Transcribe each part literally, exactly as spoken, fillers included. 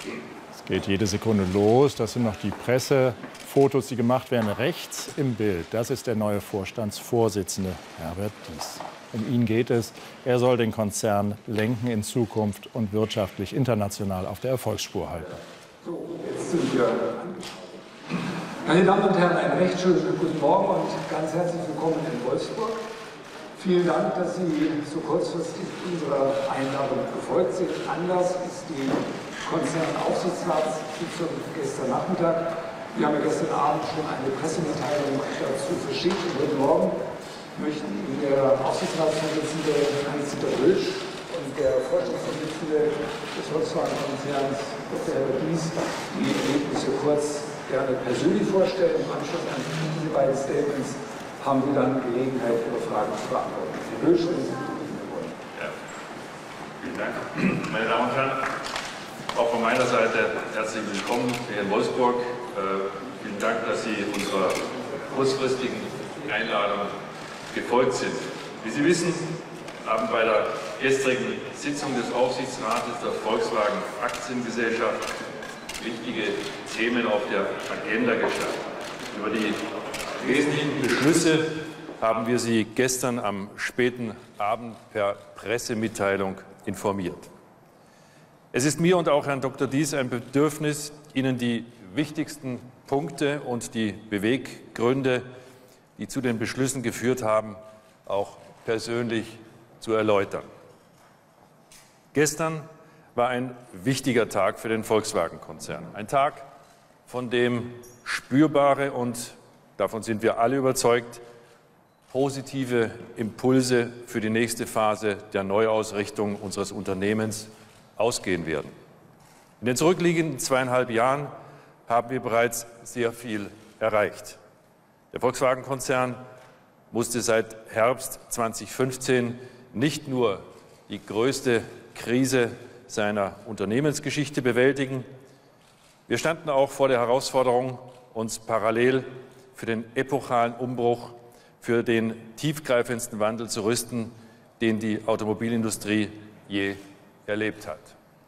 Es geht jede Sekunde los. Das sind noch die Pressefotos, die gemacht werden. Rechts im Bild, das ist der neue Vorstandsvorsitzende Herbert Dies. Um ihn geht es. Er soll den Konzern lenken in Zukunft und wirtschaftlich international auf der Erfolgsspur halten. So, jetzt sind wir angekommen. Meine Damen und Herren, einen recht schönen guten Morgen und ganz herzlich willkommen in Wolfsburg. Vielen Dank, dass Sie so kurzfristig unserer Einladung gefolgt sind. Anlass ist die Konzernaufsichtsratssitzung gestern Nachmittag. Wir haben ja gestern Abend schon eine Pressemitteilung dazu verschickt und heute Morgen möchten Ihnen der Aufsichtsratsvorsitzende Hans-Dieter Oelsch und der Vorstandsvorsitzende des Volkswagen-Konzerns Doktor Herbert Dies die Ergebnisse kurz gerne persönlich vorstellen. Im Anschluss an diese beiden Statements haben wir dann Gelegenheit, Ihre Fragen zu beantworten. Herr Oelsch, wenn Sie beginnen wollen. Ja. Vielen Dank. Meine Damen und Herren, auch von meiner Seite herzlich willkommen hier in Wolfsburg. Äh, vielen Dank, dass Sie unserer kurzfristigen Einladung gefolgt sind. Wie Sie wissen, haben bei der gestrigen Sitzung des Aufsichtsrates der Volkswagen Aktiengesellschaft wichtige Themen auf der Agenda gestanden. Über die wesentlichen Beschlüsse haben wir Sie gestern am späten Abend per Pressemitteilung informiert. Es ist mir und auch Herrn Doktor Dies ein Bedürfnis, Ihnen die wichtigsten Punkte und die Beweggründe, die zu den Beschlüssen geführt haben, auch persönlich zu erläutern. Gestern war ein wichtiger Tag für den Volkswagen-Konzern. Ein Tag, von dem spürbare und, davon sind wir alle überzeugt, positive Impulse für die nächste Phase der Neuausrichtung unseres Unternehmens ausgehen werden. In den zurückliegenden zweieinhalb Jahren haben wir bereits sehr viel erreicht. Der Volkswagen-Konzern musste seit Herbst zweitausendfünfzehn nicht nur die größte Krise seiner Unternehmensgeschichte bewältigen, wir standen auch vor der Herausforderung, uns parallel für den epochalen Umbruch, für den tiefgreifendsten Wandel zu rüsten, den die Automobilindustrie je erlebt hat.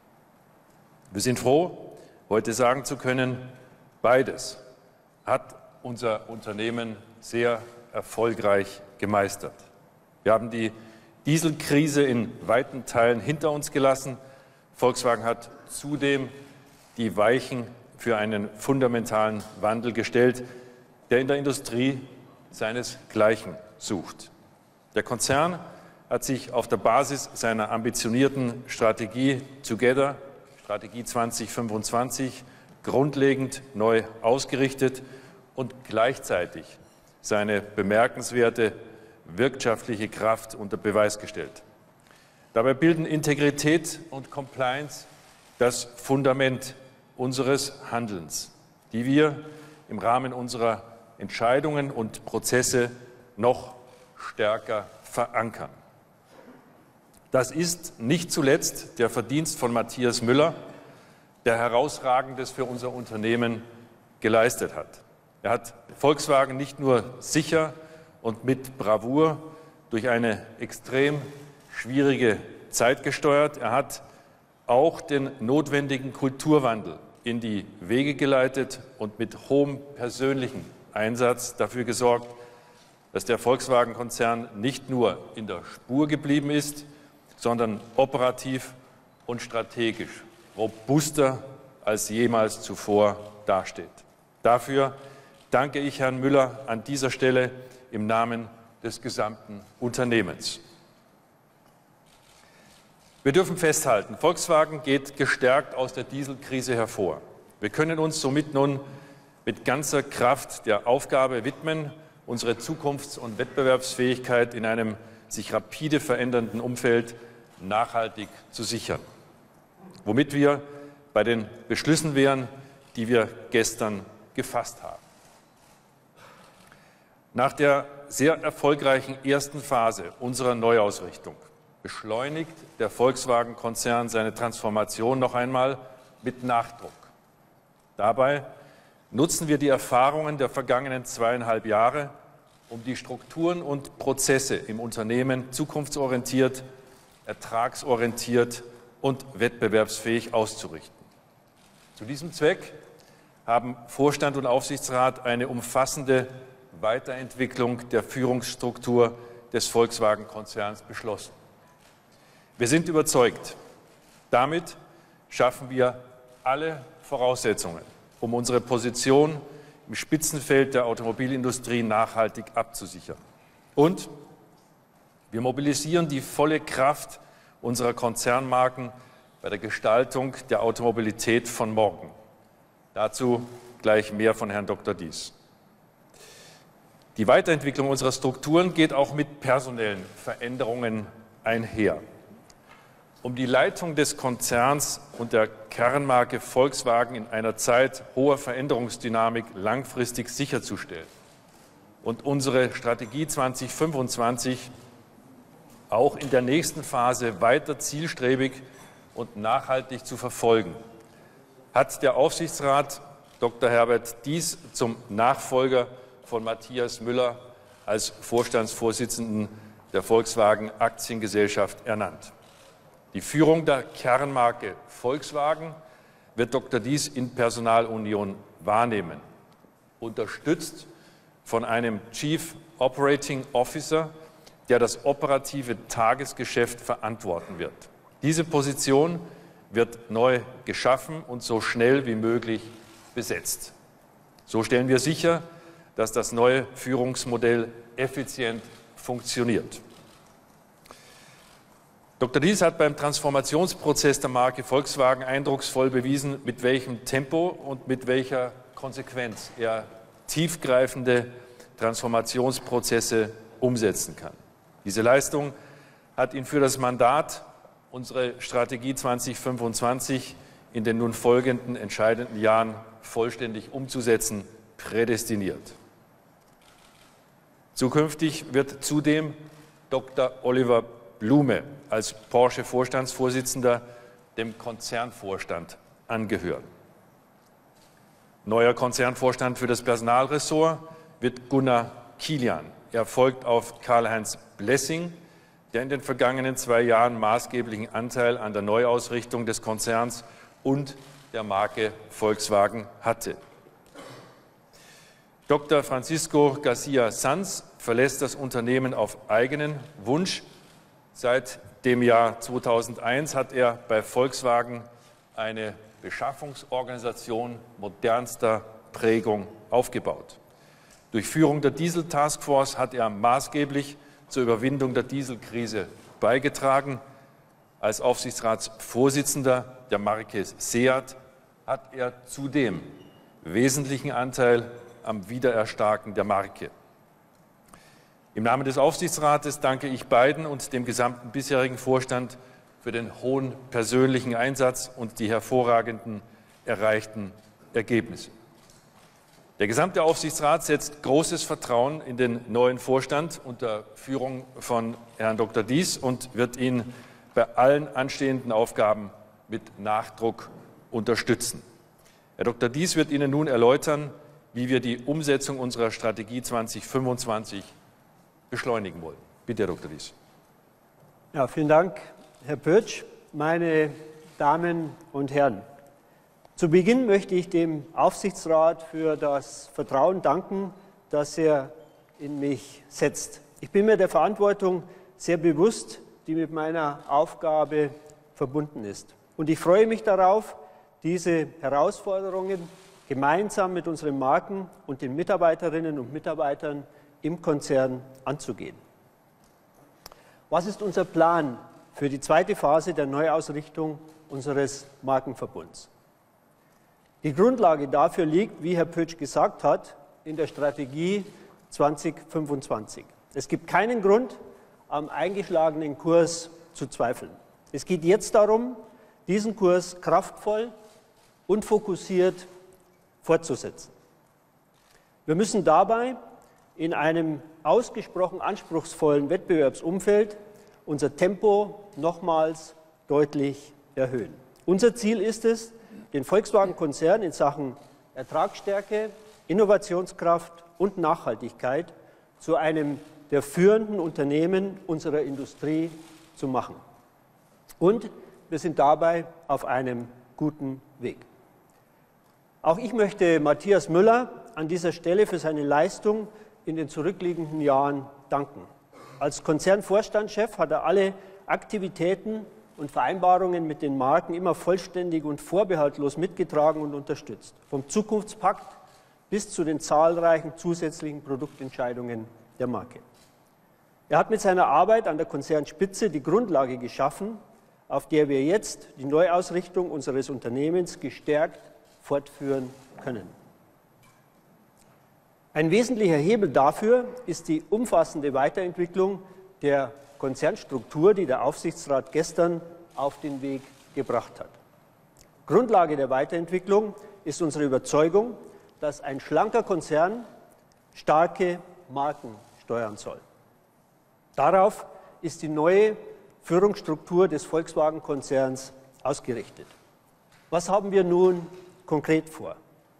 Wir sind froh, heute sagen zu können, beides hat unser Unternehmen sehr erfolgreich gemeistert. Wir haben die Dieselkrise in weiten Teilen hinter uns gelassen. Volkswagen hat zudem die Weichen für einen fundamentalen Wandel gestellt, der in der Industrie seinesgleichen sucht. Der Konzern hat sich auf der Basis seiner ambitionierten Strategie Together, Strategie zweitausendfünfundzwanzig, grundlegend neu ausgerichtet und gleichzeitig seine bemerkenswerte wirtschaftliche Kraft unter Beweis gestellt. Dabei bilden Integrität und Compliance das Fundament unseres Handelns, die wir im Rahmen unserer Entscheidungen und Prozesse noch stärker verankern. Das ist nicht zuletzt der Verdienst von Matthias Müller, der Herausragendes für unser Unternehmen geleistet hat. Er hat Volkswagen nicht nur sicher und mit Bravour durch eine extrem schwierige Zeit gesteuert, er hat auch den notwendigen Kulturwandel in die Wege geleitet und mit hohem persönlichen Einsatz dafür gesorgt, dass der Volkswagen-Konzern nicht nur in der Spur geblieben ist, sondern operativ und strategisch robuster als jemals zuvor dasteht. Dafür danke ich Herrn Müller an dieser Stelle im Namen des gesamten Unternehmens. Wir dürfen festhalten, Volkswagen geht gestärkt aus der Dieselkrise hervor. Wir können uns somit nun mit ganzer Kraft der Aufgabe widmen, unsere Zukunfts- und Wettbewerbsfähigkeit in einem sich rapide verändernden Umfeld nachhaltig zu sichern. Womit wir bei den Beschlüssen wären, die wir gestern gefasst haben. Nach der sehr erfolgreichen ersten Phase unserer Neuausrichtung beschleunigt der Volkswagen-Konzern seine Transformation noch einmal mit Nachdruck. Dabei nutzen wir die Erfahrungen der vergangenen zweieinhalb Jahre, um die Strukturen und Prozesse im Unternehmen zukunftsorientiert, ertragsorientiert und wettbewerbsfähig auszurichten. Zu diesem Zweck haben Vorstand und Aufsichtsrat eine umfassende Weiterentwicklung der Führungsstruktur des Volkswagen-Konzerns beschlossen. Wir sind überzeugt, damit schaffen wir alle Voraussetzungen, um unsere Position im Spitzenfeld der Automobilindustrie nachhaltig abzusichern. Und wir mobilisieren die volle Kraft unserer Konzernmarken bei der Gestaltung der Automobilität von morgen. Dazu gleich mehr von Herrn Doktor Diess. Die Weiterentwicklung unserer Strukturen geht auch mit personellen Veränderungen einher. Um die Leitung des Konzerns und der Kernmarke Volkswagen in einer Zeit hoher Veränderungsdynamik langfristig sicherzustellen und unsere Strategie zweitausendfünfundzwanzig auch in der nächsten Phase weiter zielstrebig und nachhaltig zu verfolgen, hat der Aufsichtsrat Doktor Herbert Diess zum Nachfolger von Matthias Müller als Vorstandsvorsitzenden der Volkswagen Aktiengesellschaft ernannt. Die Führung der Kernmarke Volkswagen wird Doktor Diess in Personalunion wahrnehmen, unterstützt von einem Chief Operating Officer, der das operative Tagesgeschäft verantworten wird. Diese Position wird neu geschaffen und so schnell wie möglich besetzt. So stellen wir sicher, dass das neue Führungsmodell effizient funktioniert. Doktor Diess hat beim Transformationsprozess der Marke Volkswagen eindrucksvoll bewiesen, mit welchem Tempo und mit welcher Konsequenz er tiefgreifende Transformationsprozesse umsetzen kann. Diese Leistung hat ihn für das Mandat, unsere Strategie zweitausendfünfundzwanzig in den nun folgenden entscheidenden Jahren vollständig umzusetzen, prädestiniert. Zukünftig wird zudem Doktor Oliver Blume als Porsche-Vorstandsvorsitzender dem Konzernvorstand angehören. Neuer Konzernvorstand für das Personalressort wird Gunnar Kilian. Er folgt auf Karl-Heinz Blessing, der in den vergangenen zwei Jahren maßgeblichen Anteil an der Neuausrichtung des Konzerns und der Marke Volkswagen hatte. Doktor Francisco Garcia Sanz verlässt das Unternehmen auf eigenen Wunsch. Seit dem Jahr zweitausendeins hat er bei Volkswagen eine Beschaffungsorganisation modernster Prägung aufgebaut. Durch Führung der Diesel-Taskforce hat er maßgeblich zur Überwindung der Dieselkrise beigetragen. Als Aufsichtsratsvorsitzender der Marke Seat hat er zudem wesentlichen Anteil am Wiedererstarken der Marke. Im Namen des Aufsichtsrates danke ich beiden und dem gesamten bisherigen Vorstand für den hohen persönlichen Einsatz und die hervorragenden erreichten Ergebnisse. Der gesamte Aufsichtsrat setzt großes Vertrauen in den neuen Vorstand unter Führung von Herrn Doktor Diess und wird ihn bei allen anstehenden Aufgaben mit Nachdruck unterstützen. Herr Doktor Diess wird Ihnen nun erläutern, wie wir die Umsetzung unserer Strategie zweitausendfünfundzwanzig beschleunigen wollen. Bitte, Herr Doktor Diess. Ja, vielen Dank, Herr Pötsch. Meine Damen und Herren, zu Beginn möchte ich dem Aufsichtsrat für das Vertrauen danken, das er in mich setzt. Ich bin mir der Verantwortung sehr bewusst, die mit meiner Aufgabe verbunden ist. Und ich freue mich darauf, diese Herausforderungen gemeinsam mit unseren Marken und den Mitarbeiterinnen und Mitarbeitern im Konzern anzugehen. Was ist unser Plan für die zweite Phase der Neuausrichtung unseres Markenverbunds? Die Grundlage dafür liegt, wie Herr Pötsch gesagt hat, in der Strategie zweitausendfünfundzwanzig. Es gibt keinen Grund, am eingeschlagenen Kurs zu zweifeln. Es geht jetzt darum, diesen Kurs kraftvoll und fokussiert fortzusetzen. Wir müssen dabei in einem ausgesprochen anspruchsvollen Wettbewerbsumfeld unser Tempo nochmals deutlich erhöhen. Unser Ziel ist es, den Volkswagen-Konzern in Sachen Ertragsstärke, Innovationskraft und Nachhaltigkeit zu einem der führenden Unternehmen unserer Industrie zu machen. Und wir sind dabei auf einem guten Weg. Auch ich möchte Matthias Müller an dieser Stelle für seine Leistung in den zurückliegenden Jahren danken. Als Konzernvorstandschef hat er alle Aktivitäten und Vereinbarungen mit den Marken immer vollständig und vorbehaltlos mitgetragen und unterstützt. Vom Zukunftspakt bis zu den zahlreichen zusätzlichen Produktentscheidungen der Marke. Er hat mit seiner Arbeit an der Konzernspitze die Grundlage geschaffen, auf der wir jetzt die Neuausrichtung unseres Unternehmens gestärkt fortführen können. Ein wesentlicher Hebel dafür ist die umfassende Weiterentwicklung der Konzernstruktur, die der Aufsichtsrat gestern auf den Weg gebracht hat. Grundlage der Weiterentwicklung ist unsere Überzeugung, dass ein schlanker Konzern starke Marken steuern soll. Darauf ist die neue Führungsstruktur des Volkswagen-Konzerns ausgerichtet. Was haben wir nun konkret vor?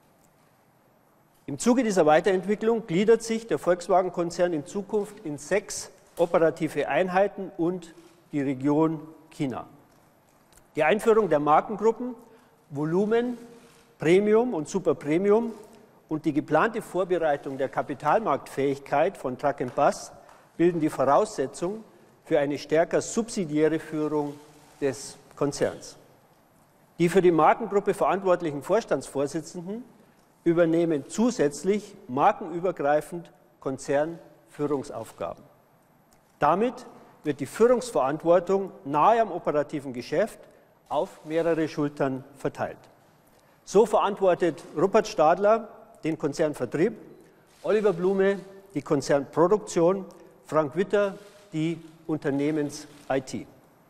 Im Zuge dieser Weiterentwicklung gliedert sich der Volkswagen-Konzern in Zukunft in sechs operative Einheiten und die Region China. Die Einführung der Markengruppen Volumen, Premium und Super Premium und die geplante Vorbereitung der Kapitalmarktfähigkeit von Truck and Bus bilden die Voraussetzung für eine stärker subsidiäre Führung des Konzerns. Die für die Markengruppe verantwortlichen Vorstandsvorsitzenden übernehmen zusätzlich markenübergreifend Konzernführungsaufgaben. Damit wird die Führungsverantwortung nahe am operativen Geschäft auf mehrere Schultern verteilt. So verantwortet Rupert Stadler den Konzernvertrieb, Oliver Blume die Konzernproduktion, Frank Witter die Unternehmens-I T.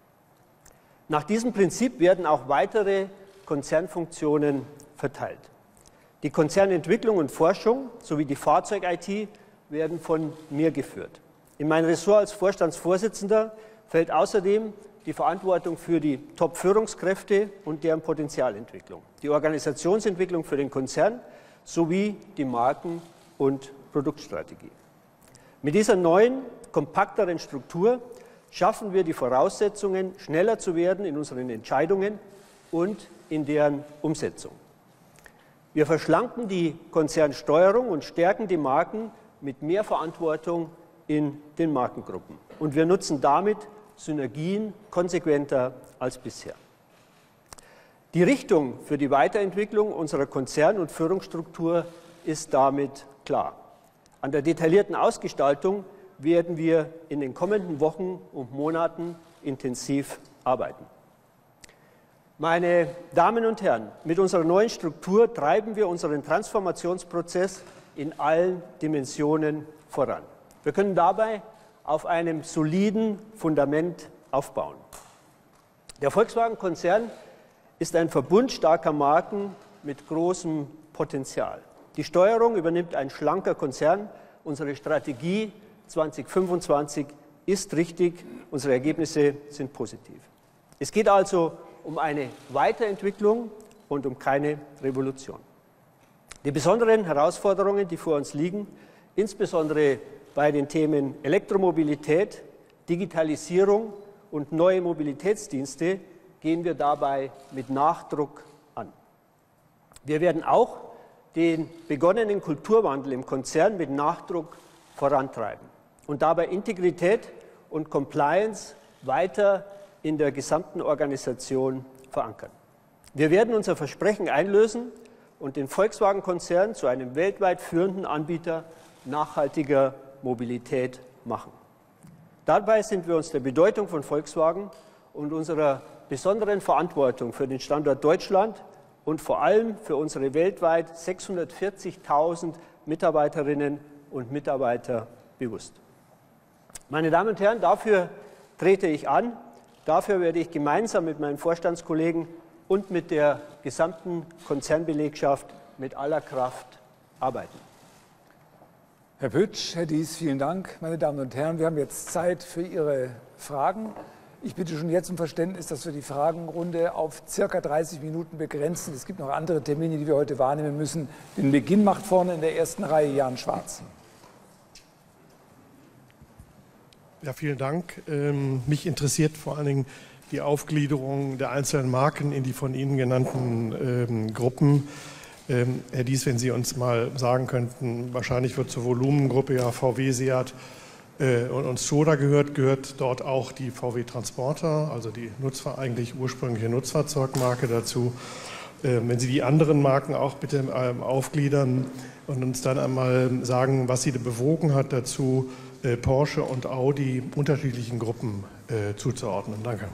Nach diesem Prinzip werden auch weitere Konzernfunktionen verteilt. Die Konzernentwicklung und Forschung sowie die Fahrzeug-I T werden von mir geführt. In mein Ressort als Vorstandsvorsitzender fällt außerdem die Verantwortung für die Top-Führungskräfte und deren Potenzialentwicklung, die Organisationsentwicklung für den Konzern sowie die Marken- und Produktstrategie. Mit dieser neuen, kompakteren Struktur schaffen wir die Voraussetzungen, schneller zu werden in unseren Entscheidungen und in deren Umsetzung. Wir verschlanken die Konzernsteuerung und stärken die Marken mit mehr Verantwortung in den Markengruppen. Und wir nutzen damit Synergien konsequenter als bisher. Die Richtung für die Weiterentwicklung unserer Konzern- und Führungsstruktur ist damit klar. An der detaillierten Ausgestaltung werden wir in den kommenden Wochen und Monaten intensiv arbeiten. Meine Damen und Herren, mit unserer neuen Struktur treiben wir unseren Transformationsprozess in allen Dimensionen voran. Wir können dabei auf einem soliden Fundament aufbauen. Der Volkswagen-Konzern ist ein Verbund starker Marken mit großem Potenzial. Die Steuerung übernimmt ein schlanker Konzern. Unsere Strategie zweitausendfünfundzwanzig ist richtig, unsere Ergebnisse sind positiv. Es geht also um eine Weiterentwicklung und um keine Revolution. Die besonderen Herausforderungen, die vor uns liegen, insbesondere bei den Themen Elektromobilität, Digitalisierung und neue Mobilitätsdienste, gehen wir dabei mit Nachdruck an. Wir werden auch den begonnenen Kulturwandel im Konzern mit Nachdruck vorantreiben und dabei Integrität und Compliance weiter in der gesamten Organisation verankern. Wir werden unser Versprechen einlösen und den Volkswagen-Konzern zu einem weltweit führenden Anbieter nachhaltiger Mobilität machen. Dabei sind wir uns der Bedeutung von Volkswagen und unserer besonderen Verantwortung für den Standort Deutschland und vor allem für unsere weltweit sechshundertvierzigtausend Mitarbeiterinnen und Mitarbeiter bewusst. Meine Damen und Herren, dafür trete ich an. Dafür werde ich gemeinsam mit meinen Vorstandskollegen und mit der gesamten Konzernbelegschaft mit aller Kraft arbeiten. Herr Pötsch, Herr Dies, vielen Dank. Meine Damen und Herren, wir haben jetzt Zeit für Ihre Fragen. Ich bitte schon jetzt um Verständnis, dass wir die Fragenrunde auf circa dreißig Minuten begrenzen. Es gibt noch andere Termine, die wir heute wahrnehmen müssen. Den Beginn macht vorne in der ersten Reihe Jan Schwarz. Ja, vielen Dank. Ähm, mich interessiert vor allen Dingen die Aufgliederung der einzelnen Marken in die von Ihnen genannten ähm, Gruppen. Ähm, Herr Dies, wenn Sie uns mal sagen könnten, wahrscheinlich wird zur Volumengruppe ja V W, Seat äh, und, und Škoda gehört, gehört dort auch die V W Transporter, also die Nutzfahr eigentlich ursprüngliche Nutzfahrzeugmarke dazu. Äh, wenn Sie die anderen Marken auch bitte ähm, aufgliedern und uns dann einmal sagen, was Sie bewogen hat dazu, äh, Porsche und Audi unterschiedlichen Gruppen äh, zuzuordnen. Danke.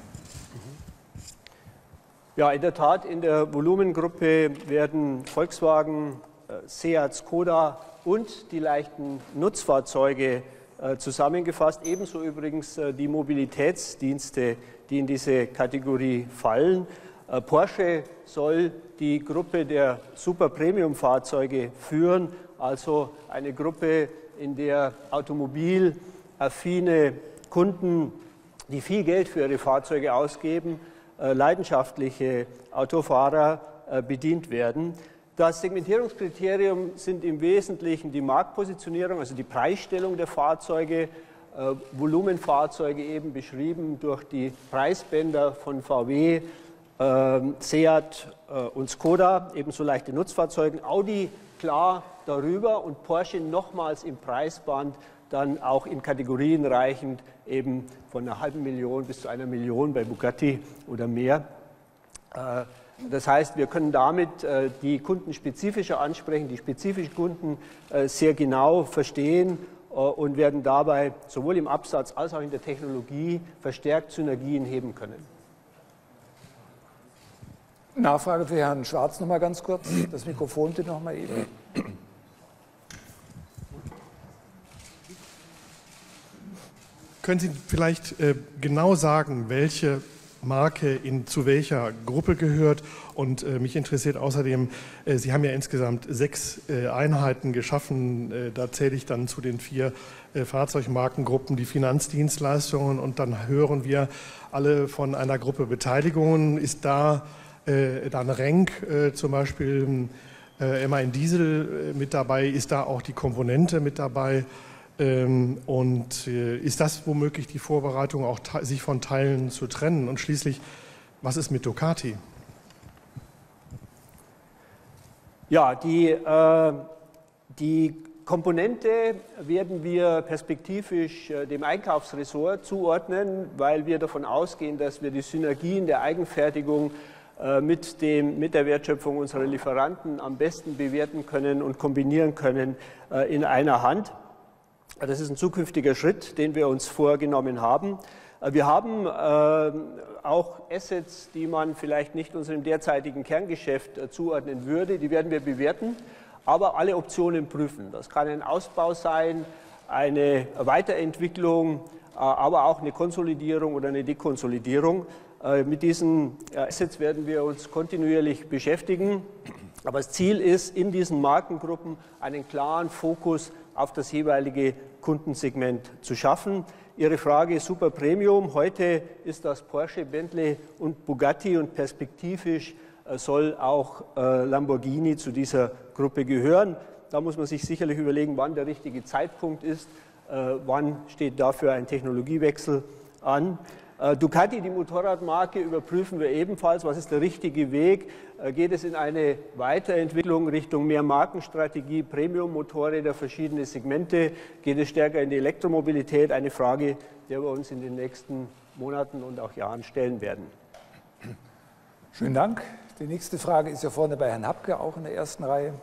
Ja, in der Tat, in der Volumengruppe werden Volkswagen, äh, Seat, Škoda und die leichten Nutzfahrzeuge äh, zusammengefasst. Ebenso übrigens äh, die Mobilitätsdienste, die in diese Kategorie fallen. Äh, Porsche soll die Gruppe der Super-Premium-Fahrzeuge führen, also eine Gruppe, in der automobilaffine Kunden, die viel Geld für ihre Fahrzeuge ausgeben, leidenschaftliche Autofahrer bedient werden. Das Segmentierungskriterium sind im Wesentlichen die Marktpositionierung, also die Preisstellung der Fahrzeuge, Volumenfahrzeuge eben beschrieben durch die Preisbänder von V W, Seat und Škoda, ebenso leichte Nutzfahrzeuge, Audi klar darüber und Porsche nochmals im Preisband, dann auch in Kategorien reichend, eben von einer halben Million bis zu einer Million bei Bugatti oder mehr. Das heißt, wir können damit die Kunden spezifischer ansprechen, die spezifischen Kunden sehr genau verstehen und werden dabei sowohl im Absatz als auch in der Technologie verstärkt Synergien heben können. Nachfrage für Herrn Schwarz noch mal ganz kurz. Das Mikrofon bitte noch mal eben. Können Sie vielleicht äh, genau sagen, welche Marke in, zu welcher Gruppe gehört? Und äh, mich interessiert außerdem, äh, Sie haben ja insgesamt sechs äh, Einheiten geschaffen. Äh, da zähle ich dann zu den vier äh, Fahrzeugmarkengruppen die Finanzdienstleistungen. Und dann hören wir alle von einer Gruppe Beteiligungen. Ist da äh, dann Renk äh, zum Beispiel äh, M A N Diesel äh, mit dabei? Ist da auch die Komponente mit dabei? Und ist das womöglich die Vorbereitung, auch sich von Teilen zu trennen? Und schließlich, was ist mit Ducati? Ja, die, äh, die Komponente werden wir perspektivisch äh, dem Einkaufsressort zuordnen, weil wir davon ausgehen, dass wir die Synergien der Eigenfertigung äh, mit, dem, mit der Wertschöpfung unserer Lieferanten am besten bewerten können und kombinieren können äh, in einer Hand. Das ist ein zukünftiger Schritt, den wir uns vorgenommen haben. Wir haben äh, auch Assets, die man vielleicht nicht unserem derzeitigen Kerngeschäft äh, zuordnen würde. Die werden wir bewerten, aber alle Optionen prüfen. Das kann ein Ausbau sein, eine Weiterentwicklung, äh, aber auch eine Konsolidierung oder eine Dekonsolidierung. Äh, mit diesen äh, Assets werden wir uns kontinuierlich beschäftigen. Aber das Ziel ist, in diesen Markengruppen einen klaren Fokus auf das jeweilige Kundensegment zu schaffen. Ihre Frage Super Premium. Heute ist das Porsche, Bentley und Bugatti und perspektivisch soll auch Lamborghini zu dieser Gruppe gehören. Da muss man sich sicherlich überlegen, wann der richtige Zeitpunkt ist, wann steht dafür ein Technologiewechsel an. Ducati, die Motorradmarke, überprüfen wir ebenfalls. Was ist der richtige Weg? Geht es in eine Weiterentwicklung Richtung mehr Markenstrategie, Premium-Motorräder, verschiedene Segmente? Geht es stärker in die Elektromobilität? Eine Frage, der wir uns in den nächsten Monaten und auch Jahren stellen werden. Schönen Dank. Die nächste Frage ist ja vorne bei Herrn Hapke, auch in der ersten Reihe.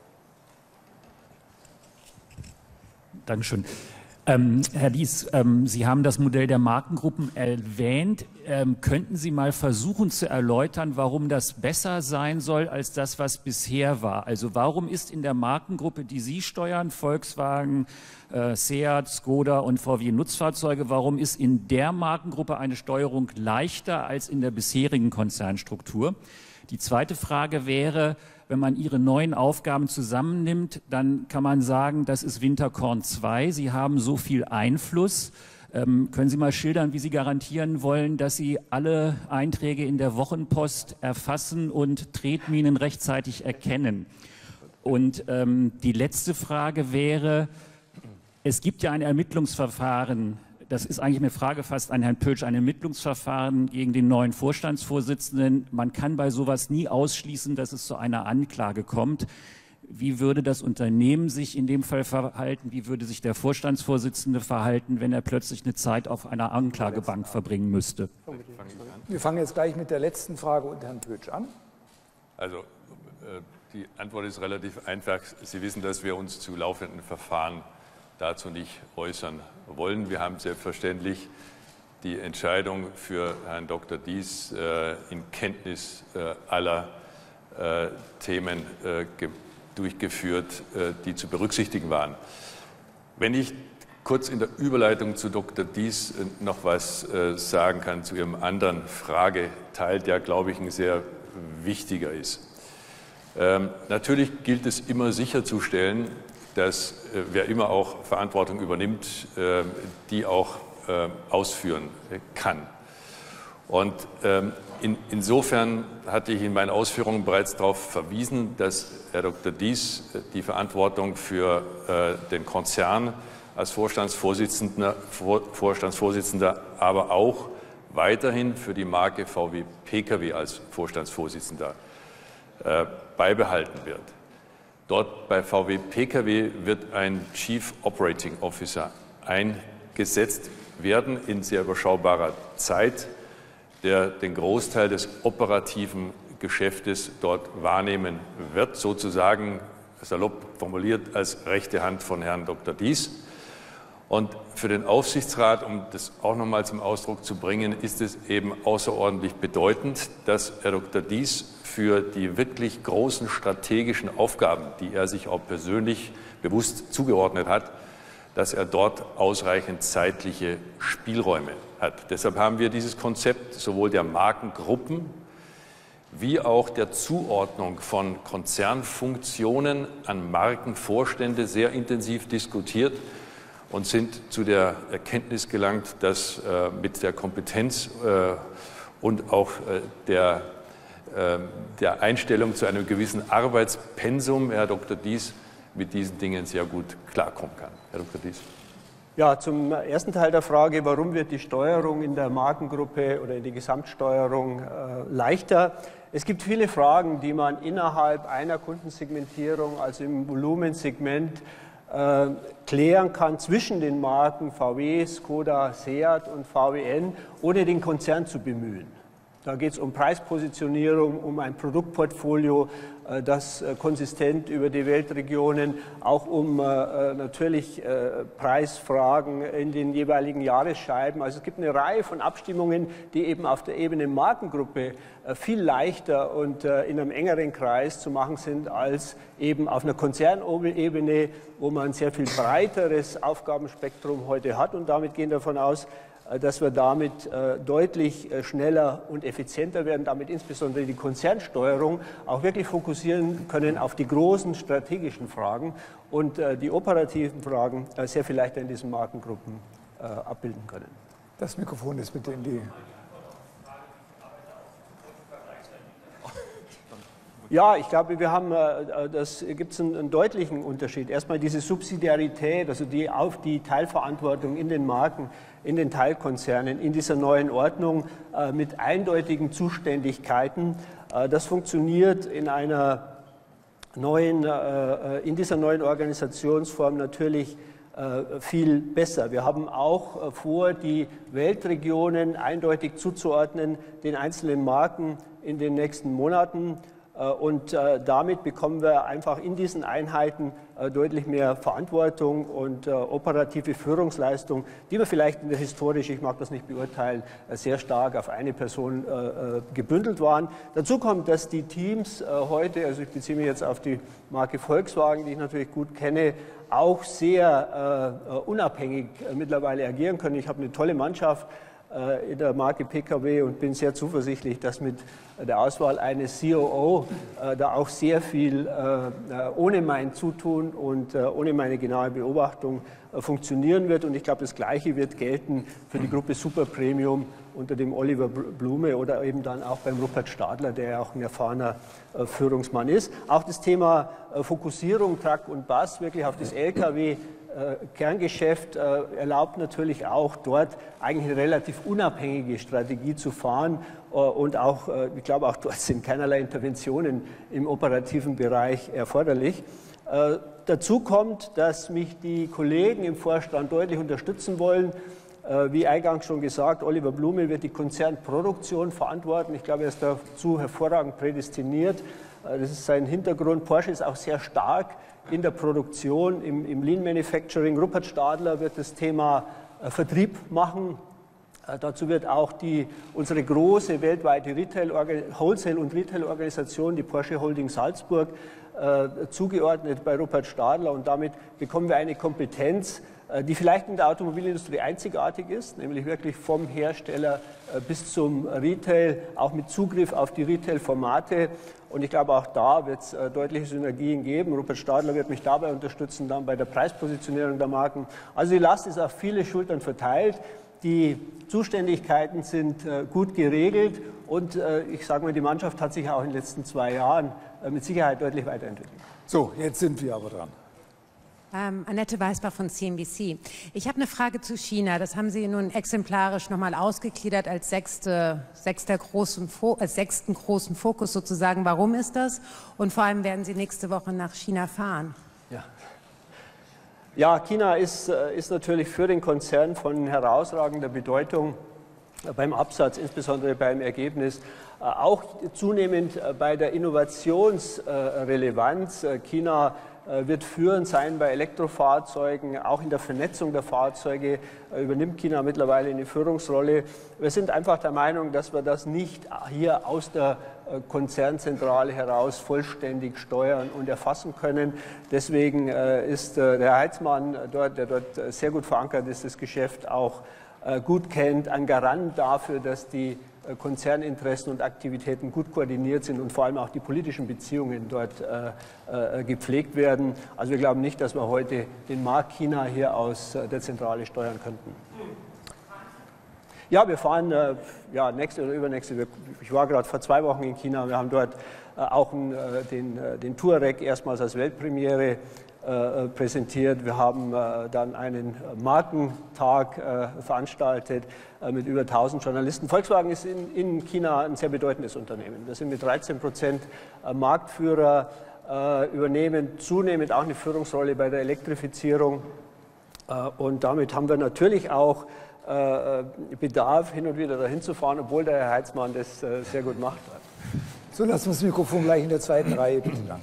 Dankeschön. Ähm, Herr Dies, ähm, Sie haben das Modell der Markengruppen erwähnt. Ähm, könnten Sie mal versuchen zu erläutern, warum das besser sein soll als das, was bisher war? Also warum ist in der Markengruppe, die Sie steuern, Volkswagen, äh, Seat, Škoda und V W Nutzfahrzeuge, warum ist in der Markengruppe eine Steuerung leichter als in der bisherigen Konzernstruktur? Die zweite Frage wäre, wenn man Ihre neuen Aufgaben zusammennimmt, dann kann man sagen, das ist Winterkorn zwei. Sie haben so viel Einfluss. Ähm, können Sie mal schildern, wie Sie garantieren wollen, dass Sie alle Einträge in der Wochenpost erfassen und Tretminen rechtzeitig erkennen? Und ähm, die letzte Frage wäre, es gibt ja ein Ermittlungsverfahren das ist eigentlich eine Frage fast an Herrn Pötsch, ein Ermittlungsverfahren gegen den neuen Vorstandsvorsitzenden. Man kann bei sowas nie ausschließen, dass es zu einer Anklage kommt. Wie würde das Unternehmen sich in dem Fall verhalten? Wie würde sich der Vorstandsvorsitzende verhalten, wenn er plötzlich eine Zeit auf einer Anklagebank verbringen müsste? Wir fangen jetzt gleich mit der letzten Frage und Herrn Pötsch an. Also äh, die Antwort ist relativ einfach. Sie wissen, dass wir uns zu laufenden Verfahren dazu nicht äußern wollen. Wir haben selbstverständlich die Entscheidung für Herrn Doktor Diess äh, in Kenntnis äh, aller äh, Themen äh, durchgeführt, äh, die zu berücksichtigen waren. Wenn ich kurz in der Überleitung zu Doktor Diess äh, noch was äh, sagen kann zu Ihrem anderen Frageteil, der, glaube ich, ein sehr wichtiger ist. Ähm, natürlich gilt es immer sicherzustellen, dass äh, wer immer auch Verantwortung übernimmt, äh, die auch äh, ausführen kann. Und ähm, in, insofern hatte ich in meinen Ausführungen bereits darauf verwiesen, dass Herr Doktor Diess äh, die Verantwortung für äh, den Konzern als Vorstandsvorsitzender, Vor, Vorstandsvorsitzender, aber auch weiterhin für die Marke V W Pkw als Vorstandsvorsitzender äh, beibehalten wird. Dort bei V W Pkw wird ein Chief Operating Officer eingesetzt werden in sehr überschaubarer Zeit, der den Großteil des operativen Geschäftes dort wahrnehmen wird, sozusagen salopp formuliert als rechte Hand von Herrn Doktor Diess. Und für den Aufsichtsrat, um das auch noch mal zum Ausdruck zu bringen, ist es eben außerordentlich bedeutend, dass Herr Doktor Diess für die wirklich großen strategischen Aufgaben, die er sich auch persönlich bewusst zugeordnet hat, dass er dort ausreichend zeitliche Spielräume hat. Deshalb haben wir dieses Konzept sowohl der Markengruppen wie auch der Zuordnung von Konzernfunktionen an Markenvorstände sehr intensiv diskutiert und sind zu der Erkenntnis gelangt, dass äh, mit der Kompetenz äh, und auch äh, der, äh, der Einstellung zu einem gewissen Arbeitspensum Herr Doktor Diess mit diesen Dingen sehr gut klarkommen kann. Herr Doktor Diess. Ja, zum ersten Teil der Frage, warum wird die Steuerung in der Markengruppe oder in die Gesamtsteuerung äh, leichter? Es gibt viele Fragen, die man innerhalb einer Kundensegmentierung, also im Volumensegment, äh, klären kann zwischen den Marken V W, Skoda, Seat und V W N, ohne den Konzern zu bemühen. Da geht es um Preispositionierung, um ein Produktportfolio, äh, das äh, konsistent über die Weltregionen, auch um äh, natürlich äh, Preisfragen in den jeweiligen Jahresscheiben. Also es gibt eine Reihe von Abstimmungen, die eben auf der Ebene Markengruppe äh, viel leichter und äh, in einem engeren Kreis zu machen sind, als eben auf einer Konzernebene, wo man ein sehr viel breiteres Aufgabenspektrum heute hat. Und damit gehen wir davon aus, dass wir damit äh, deutlich äh, schneller und effizienter werden, damit insbesondere die Konzernsteuerung auch wirklich fokussieren können auf die großen strategischen Fragen und äh, die operativen Fragen äh, sehr viel leichter in diesen Markengruppen äh, abbilden können. Das Mikrofon ist bitte in die... Ja, ich glaube, wir haben, das gibt es einen, einen deutlichen Unterschied. Erstmal diese Subsidiarität, also die auf die Teilverantwortung in den Marken, in den Teilkonzernen, in dieser neuen Ordnung äh, mit eindeutigen Zuständigkeiten. Äh, das funktioniert in einer neuen, äh, in dieser neuen Organisationsform natürlich äh, viel besser. Wir haben auch äh, vor, die Weltregionen eindeutig zuzuordnen, den einzelnen Marken in den nächsten Monaten. Und äh, damit bekommen wir einfach in diesen Einheiten äh, deutlich mehr Verantwortung und äh, operative Führungsleistung, die wir vielleicht in der historisch, ich mag das nicht beurteilen, äh, sehr stark auf eine Person äh, gebündelt waren. Dazu kommt, dass die Teams äh, heute, also ich beziehe mich jetzt auf die Marke Volkswagen, die ich natürlich gut kenne, auch sehr äh, unabhängig äh, mittlerweile agieren können. Ich habe eine tolle Mannschaft in der Marke Pkw und bin sehr zuversichtlich, dass mit der Auswahl eines C O O äh, da auch sehr viel äh, ohne mein Zutun und äh, ohne meine genaue Beobachtung äh, funktionieren wird. Und ich glaube, das Gleiche wird gelten für die Gruppe Super Premium unter dem Oliver Blume oder eben dann auch beim Rupert Stadler, der ja auch ein erfahrener äh, Führungsmann ist. Auch das Thema äh, Fokussierung, Truck und Bus, wirklich auf das L K W Kerngeschäft erlaubt natürlich auch dort eigentlich eine relativ unabhängige Strategie zu fahren und auch, ich glaube auch dort sind keinerlei Interventionen im operativen Bereich erforderlich. Dazu kommt, dass mich die Kollegen im Vorstand deutlich unterstützen wollen. Wie eingangs schon gesagt, Oliver Blume wird die Konzernproduktion verantworten. Ich glaube, er ist dazu hervorragend prädestiniert. Das ist sein Hintergrund. Porsche ist auch sehr stark in der Produktion, im, im Lean Manufacturing. Rupert Stadler wird das Thema äh, Vertrieb machen. Äh, dazu wird auch die, unsere große weltweite Retail Wholesale- und Retail-Organisation, die Porsche Holding Salzburg, äh, zugeordnet bei Rupert Stadler. Und damit bekommen wir eine Kompetenz, äh, die vielleicht in der Automobilindustrie einzigartig ist, nämlich wirklich vom Hersteller äh, bis zum Retail, auch mit Zugriff auf die Retail-Formate. Und ich glaube, auch da wird es äh, deutliche Synergien geben. Rupert Stadler wird mich dabei unterstützen, dann bei der Preispositionierung der Marken. Also die Last ist auf viele Schultern verteilt. Die Zuständigkeiten sind äh, gut geregelt und äh, ich sage mal, die Mannschaft hat sich auch in den letzten zwei Jahren äh, mit Sicherheit deutlich weiterentwickelt. So, jetzt sind wir aber dran. Ähm, Annette Weißbach von C N B C. Ich habe eine Frage zu China. Das haben Sie nun exemplarisch nochmal ausgegliedert als sechste, sechster großen, als sechsten großen Fokus sozusagen. Warum ist das? Und vor allem werden Sie nächste Woche nach China fahren. Ja, ja China ist, ist natürlich für den Konzern von herausragender Bedeutung beim Absatz, insbesondere beim Ergebnis. Auch zunehmend bei der Innovationsrelevanz. China wird führend sein bei Elektrofahrzeugen, auch in der Vernetzung der Fahrzeuge übernimmt China mittlerweile eine Führungsrolle. Wir sind einfach der Meinung, dass wir das nicht hier aus der Konzernzentrale heraus vollständig steuern und erfassen können. Deswegen ist der Herr Heizmann, dort, der dort sehr gut verankert ist, das Geschäft auch gut kennt, ein Garant dafür, dass die Konzerninteressen und Aktivitäten gut koordiniert sind und vor allem auch die politischen Beziehungen dort äh, äh, gepflegt werden. Also wir glauben nicht, dass wir heute den Markt China hier aus äh, der Zentrale steuern könnten. Ja, wir fahren äh, ja, nächste oder übernächste. Ich war gerade vor zwei Wochen in China. Wir haben dort äh, auch einen, äh, den, äh, den Touareg erstmals als Weltpremiere Äh, präsentiert. Wir haben äh, dann einen Markentag äh, veranstaltet äh, mit über tausend Journalisten. Volkswagen ist in, in China ein sehr bedeutendes Unternehmen. Wir sind mit dreizehn Prozent Marktführer, äh, übernehmen zunehmend auch eine Führungsrolle bei der Elektrifizierung. Äh, und damit haben wir natürlich auch äh, Bedarf, hin und wieder dahin zu fahren, obwohl der Herr Heizmann das äh, sehr gut macht. So, lassen wir das Mikrofon gleich in der zweiten Reihe. Bitte, danke.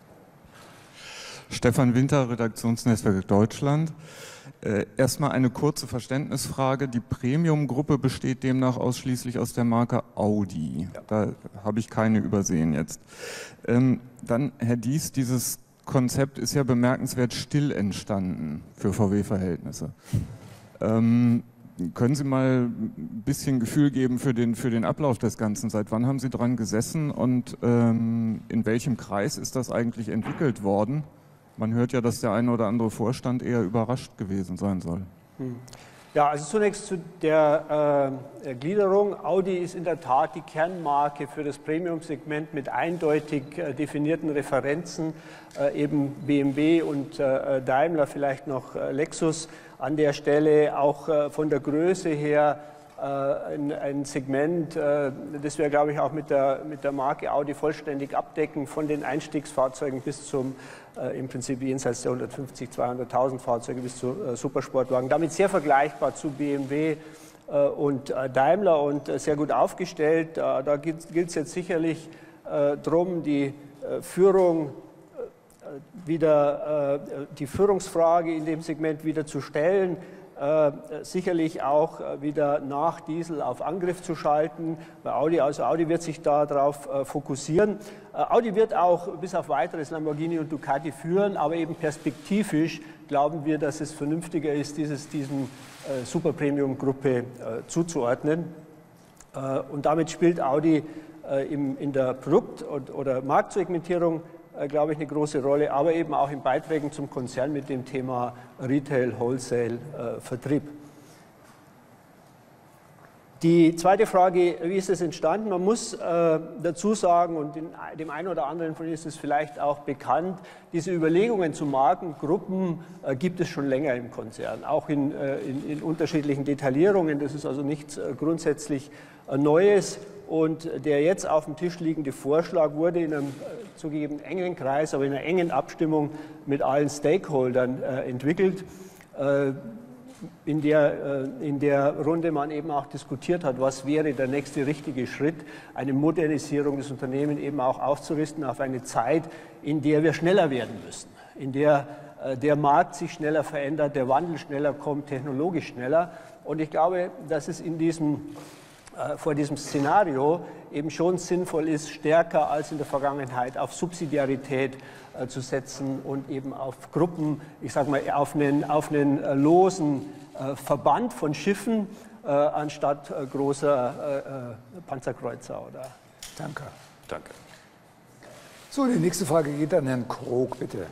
Stefan Winter, Redaktionsnetzwerk Deutschland. Äh, erstmal eine kurze Verständnisfrage. Die Premium-Gruppe besteht demnach ausschließlich aus der Marke Audi. Ja. Da habe ich keine übersehen jetzt. Ähm, dann, Herr Diess, dieses Konzept ist ja bemerkenswert still entstanden für V W-Verhältnisse. Ähm, können Sie mal ein bisschen Gefühl geben für den, für den Ablauf des Ganzen? Seit wann haben Sie dran gesessen und ähm, in welchem Kreis ist das eigentlich entwickelt worden? Man hört ja, dass der eine oder andere Vorstand eher überrascht gewesen sein soll. Ja, also zunächst zu der äh, Gliederung. Audi ist in der Tat die Kernmarke für das Premium-Segment mit eindeutig äh, definierten Referenzen, äh, eben B M W und äh, Daimler, vielleicht noch äh, Lexus an der Stelle, auch äh, von der Größe her Ein, ein Segment, das wir, glaube ich, auch mit der, mit der Marke Audi vollständig abdecken, von den Einstiegsfahrzeugen bis zum äh, im Prinzip jenseits der hundertfünfzig, zweihunderttausend Fahrzeuge bis zu äh, Supersportwagen. Damit sehr vergleichbar zu B M W äh, und äh, Daimler und äh, sehr gut aufgestellt. Äh, da gilt es jetzt sicherlich äh, darum, die äh, Führung äh, wieder, äh, die Führungsfrage in dem Segment wieder zu stellen. Äh, sicherlich auch äh, wieder nach Diesel auf Angriff zu schalten. Bei Audi, also Audi wird sich darauf äh, fokussieren. Äh, Audi wird auch bis auf weiteres Lamborghini und Ducati führen, aber eben perspektivisch glauben wir, dass es vernünftiger ist, dieses diesem äh, Super-Premium-Gruppe äh, zuzuordnen. Äh, und damit spielt Audi äh, im, in der Produkt- und, oder Marktsegmentierung glaube ich, eine große Rolle, aber eben auch in Beiträgen zum Konzern mit dem Thema Retail, Wholesale, äh, Vertrieb. Die zweite Frage, wie ist es entstanden? Man muss äh, dazu sagen, und den, dem einen oder anderen von Ihnen ist es vielleicht auch bekannt, diese Überlegungen zu Markengruppen äh, gibt es schon länger im Konzern, auch in, äh, in, in unterschiedlichen Detaillierungen. Das ist also nichts äh, grundsätzlich äh, Neues. Und der jetzt auf dem Tisch liegende Vorschlag wurde in einem äh, zugegeben engen Kreis, aber in einer engen Abstimmung mit allen Stakeholdern äh, entwickelt. Äh, In der, in der Runde man eben auch diskutiert hat, was wäre der nächste richtige Schritt, eine Modernisierung des Unternehmens eben auch auszurichten auf eine Zeit, in der wir schneller werden müssen, in der der Markt sich schneller verändert, der Wandel schneller kommt, technologisch schneller. Und ich glaube, dass es in diesem, vor diesem Szenario eben schon sinnvoll ist, stärker als in der Vergangenheit auf Subsidiarität zu setzen und eben auf Gruppen, ich sage mal, auf einen, auf einen losen äh, Verband von Schiffen äh, anstatt äh, großer äh, äh, Panzerkreuzer. Oder Danke. Danke. So, die nächste Frage geht an Herrn Krog, bitte.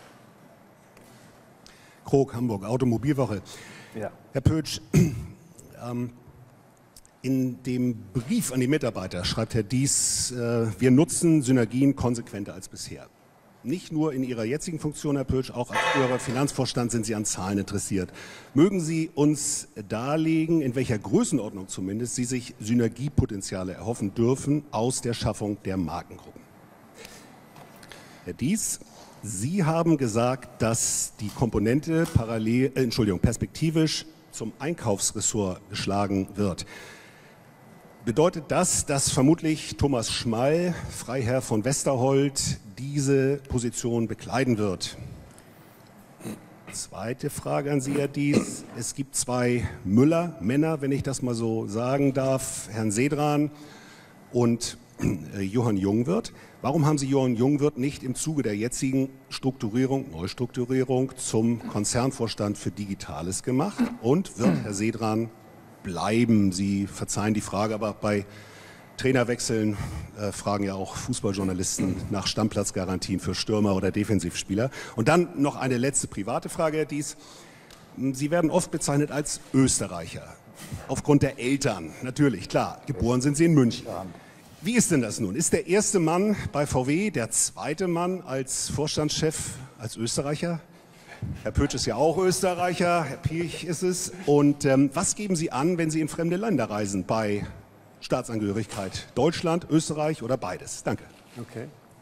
Krog, Hamburg, Automobilwoche. Ja. Herr Pötsch, ähm, in dem Brief an die Mitarbeiter schreibt Herr Dies, äh, wir nutzen Synergien konsequenter als bisher. Nicht nur in Ihrer jetzigen Funktion, Herr Pötsch, auch als früherer Finanzvorstand sind Sie an Zahlen interessiert. Mögen Sie uns darlegen, in welcher Größenordnung zumindest Sie sich Synergiepotenziale erhoffen dürfen aus der Schaffung der Markengruppen? Herr Dies, Sie haben gesagt, dass die Komponente parallel, äh, Entschuldigung, perspektivisch zum Einkaufsressort geschlagen wird. Bedeutet das, dass vermutlich Thomas Schmall, Freiherr von Westerholt, diese Position bekleiden wird? Zweite Frage an Sie, Herr Dies. Es gibt zwei Müller-Männer, wenn ich das mal so sagen darf, Herrn Sedran und äh, Johann Jungwirth. Warum haben Sie Johann Jungwirth nicht im Zuge der jetzigen Strukturierung, Neustrukturierung zum Konzernvorstand für Digitales gemacht? Und wird Herr Sedran bleiben? Sie verzeihen die Frage, aber bei Trainerwechseln äh, fragen ja auch Fußballjournalisten nach Stammplatzgarantien für Stürmer oder Defensivspieler. Und dann noch eine letzte private Frage, Herr Dies. Sie werden oft bezeichnet als Österreicher. Aufgrund der Eltern, natürlich, klar. Geboren sind Sie in München. Wie ist denn das nun? Ist der erste Mann bei V W der zweite Mann als Vorstandschef als Österreicher? Herr Pötsch ist ja auch Österreicher, Herr Piech ist es. Und ähm, was geben Sie an, wenn Sie in fremde Länder reisen bei Staatsangehörigkeit? Deutschland, Österreich oder beides? Danke. Okay.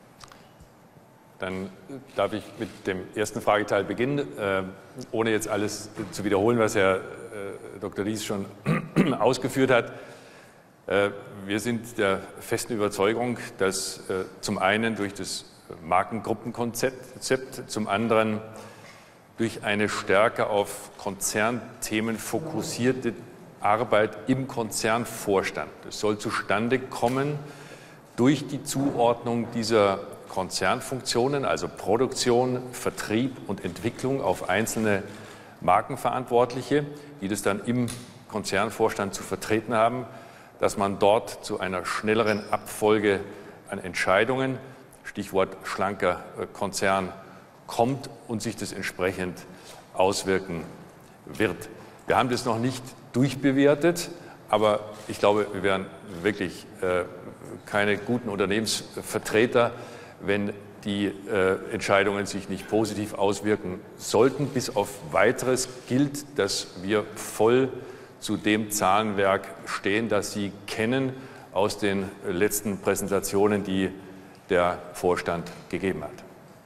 Dann darf ich mit dem ersten Frageteil beginnen, äh, ohne jetzt alles zu wiederholen, was Herr äh, Doktor Dies schon ausgeführt hat. Äh, wir sind der festen Überzeugung, dass äh, zum einen durch das Markengruppenkonzept, zum anderen durch eine stärker auf Konzernthemen fokussierte Arbeit im Konzernvorstand. Es soll zustande kommen durch die Zuordnung dieser Konzernfunktionen, also Produktion, Vertrieb und Entwicklung auf einzelne Markenverantwortliche, die das dann im Konzernvorstand zu vertreten haben, dass man dort zu einer schnelleren Abfolge an Entscheidungen, Stichwort schlanker Konzern, kommt und sich das entsprechend auswirken wird. Wir haben das noch nicht durchbewertet, aber ich glaube, wir wären wirklich äh, keine guten Unternehmensvertreter, wenn die äh, Entscheidungen sich nicht positiv auswirken sollten. Bis auf Weiteres gilt, dass wir voll zu dem Zahlenwerk stehen, das Sie kennen aus den letzten Präsentationen, die der Vorstand gegeben hat.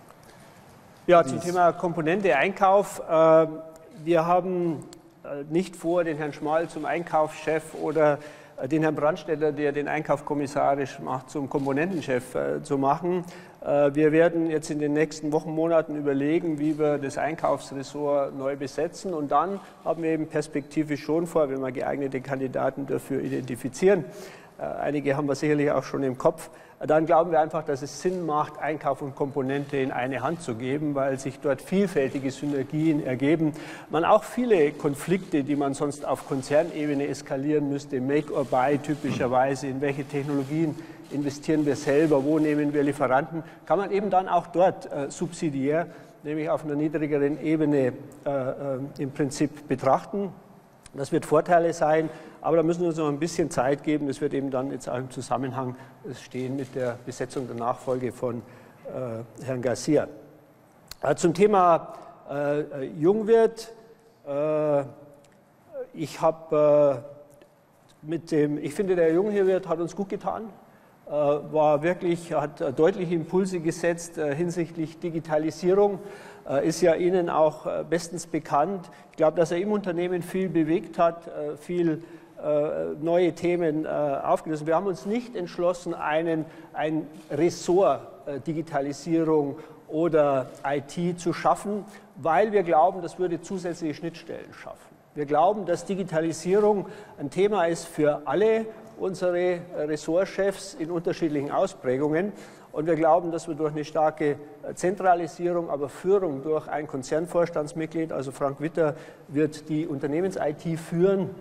Ja, zum Thema Komponente Einkauf. Wir haben nicht vor, den Herrn Schmall zum Einkaufschef oder den Herrn Brandstätter, der den Einkauf kommissarisch macht, zum Komponentenchef zu machen. Wir werden jetzt in den nächsten Wochen, Monaten überlegen, wie wir das Einkaufsressort neu besetzen. Und dann haben wir eben perspektivisch schon vor, wenn wir geeignete Kandidaten dafür identifizieren. Einige haben wir sicherlich auch schon im Kopf. Dann glauben wir einfach, dass es Sinn macht, Einkauf und Komponente in eine Hand zu geben, weil sich dort vielfältige Synergien ergeben. Man auch viele Konflikte, die man sonst auf Konzernebene eskalieren müsste, Make or Buy typischerweise, in welche Technologien investieren wir selber, wo nehmen wir Lieferanten, kann man eben dann auch dort äh, subsidiär, nämlich auf einer niedrigeren Ebene äh, äh, im Prinzip betrachten. Das wird Vorteile sein, aber da müssen wir uns noch ein bisschen Zeit geben. Das wird eben dann jetzt auch im Zusammenhang stehen mit der Besetzung der Nachfolge von äh, Herrn Garcia. Äh, zum Thema äh, Jungwirth. Äh, ich habe äh, mit dem, ich finde, der Jungwirth hat uns gut getan. Äh, war wirklich, hat äh, deutliche Impulse gesetzt äh, hinsichtlich Digitalisierung. Ist ja Ihnen auch bestens bekannt. Ich glaube, dass er im Unternehmen viel bewegt hat, viel neue Themen aufgegriffen. Wir haben uns nicht entschlossen, einen, ein Ressort Digitalisierung oder I T zu schaffen, weil wir glauben, das würde zusätzliche Schnittstellen schaffen. Wir glauben, dass Digitalisierung ein Thema ist für alle unsere Ressortchefs in unterschiedlichen Ausprägungen. Und wir glauben, dass wir durch eine starke Zentralisierung, aber Führung durch ein Konzernvorstandsmitglied, also Frank Witter, wird die Unternehmens-I T führen.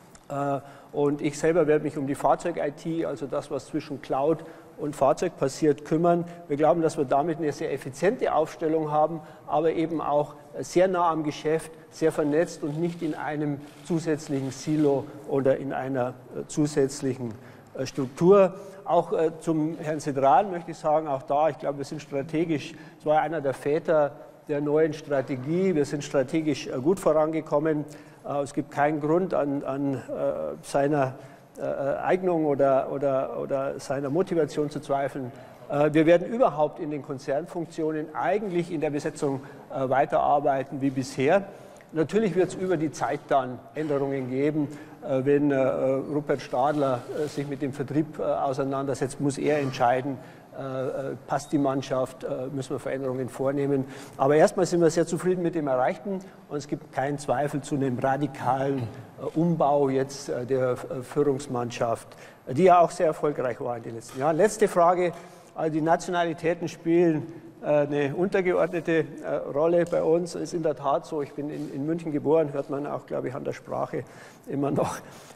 Und ich selber werde mich um die Fahrzeug-I T, also das, was zwischen Cloud und Fahrzeug passiert, kümmern. Wir glauben, dass wir damit eine sehr effiziente Aufstellung haben, aber eben auch sehr nah am Geschäft, sehr vernetzt und nicht in einem zusätzlichen Silo oder in einer zusätzlichen Struktur. Auch äh, zum Herrn Sedran möchte ich sagen, auch da, ich glaube, wir sind strategisch, es war einer der Väter der neuen Strategie, wir sind strategisch äh, gut vorangekommen. Äh, es gibt keinen Grund an, an äh, seiner äh, Eignung oder, oder, oder seiner Motivation zu zweifeln. Äh, wir werden überhaupt in den Konzernfunktionen eigentlich in der Besetzung äh, weiterarbeiten wie bisher. Natürlich wird es über die Zeit dann Änderungen geben. Wenn Rupert Stadler sich mit dem Vertrieb auseinandersetzt, muss er entscheiden, passt die Mannschaft, müssen wir Veränderungen vornehmen. Aber erstmal sind wir sehr zufrieden mit dem Erreichten und es gibt keinen Zweifel zu einem radikalen Umbau jetzt der Führungsmannschaft, die ja auch sehr erfolgreich war in den letzten Jahren. Letzte Frage, also die Nationalitäten spielen eine untergeordnete Rolle bei uns. Es ist in der Tat so, ich bin in, in München geboren, hört man auch, glaube ich, an der Sprache immer noch.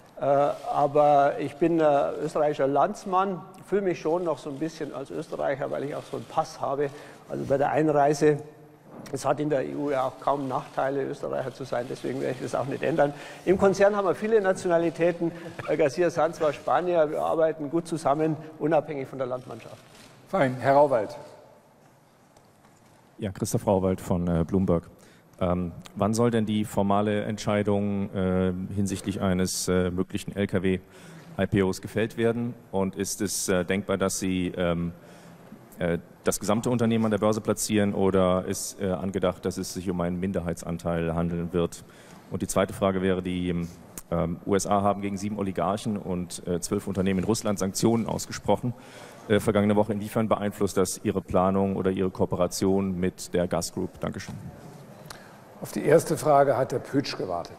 Aber ich bin österreichischer Landsmann, fühle mich schon noch so ein bisschen als Österreicher, weil ich auch so einen Pass habe. Also bei der Einreise, es hat in der E U ja auch kaum Nachteile, Österreicher zu sein, deswegen werde ich das auch nicht ändern. Im Konzern haben wir viele Nationalitäten. Garcia Sanz war Spanier, wir arbeiten gut zusammen, unabhängig von der Landmannschaft. Fein, Herr Rauwald. Ja, Christoph Rauwald von äh, Bloomberg. Ähm, wann soll denn die formale Entscheidung äh, hinsichtlich eines äh, möglichen L K W-I P Os gefällt werden? Und ist es äh, denkbar, dass Sie ähm, äh, das gesamte Unternehmen an der Börse platzieren oder ist äh, angedacht, dass es sich um einen Minderheitsanteil handeln wird? Und die zweite Frage wäre, die ähm, U S A haben gegen sieben Oligarchen und äh, zwölf Unternehmen in Russland Sanktionen ausgesprochen. Äh, vergangene Woche. Inwiefern beeinflusst das Ihre Planung oder Ihre Kooperation mit der Gas Group? Dankeschön. Auf die erste Frage hat der Pötsch gewartet.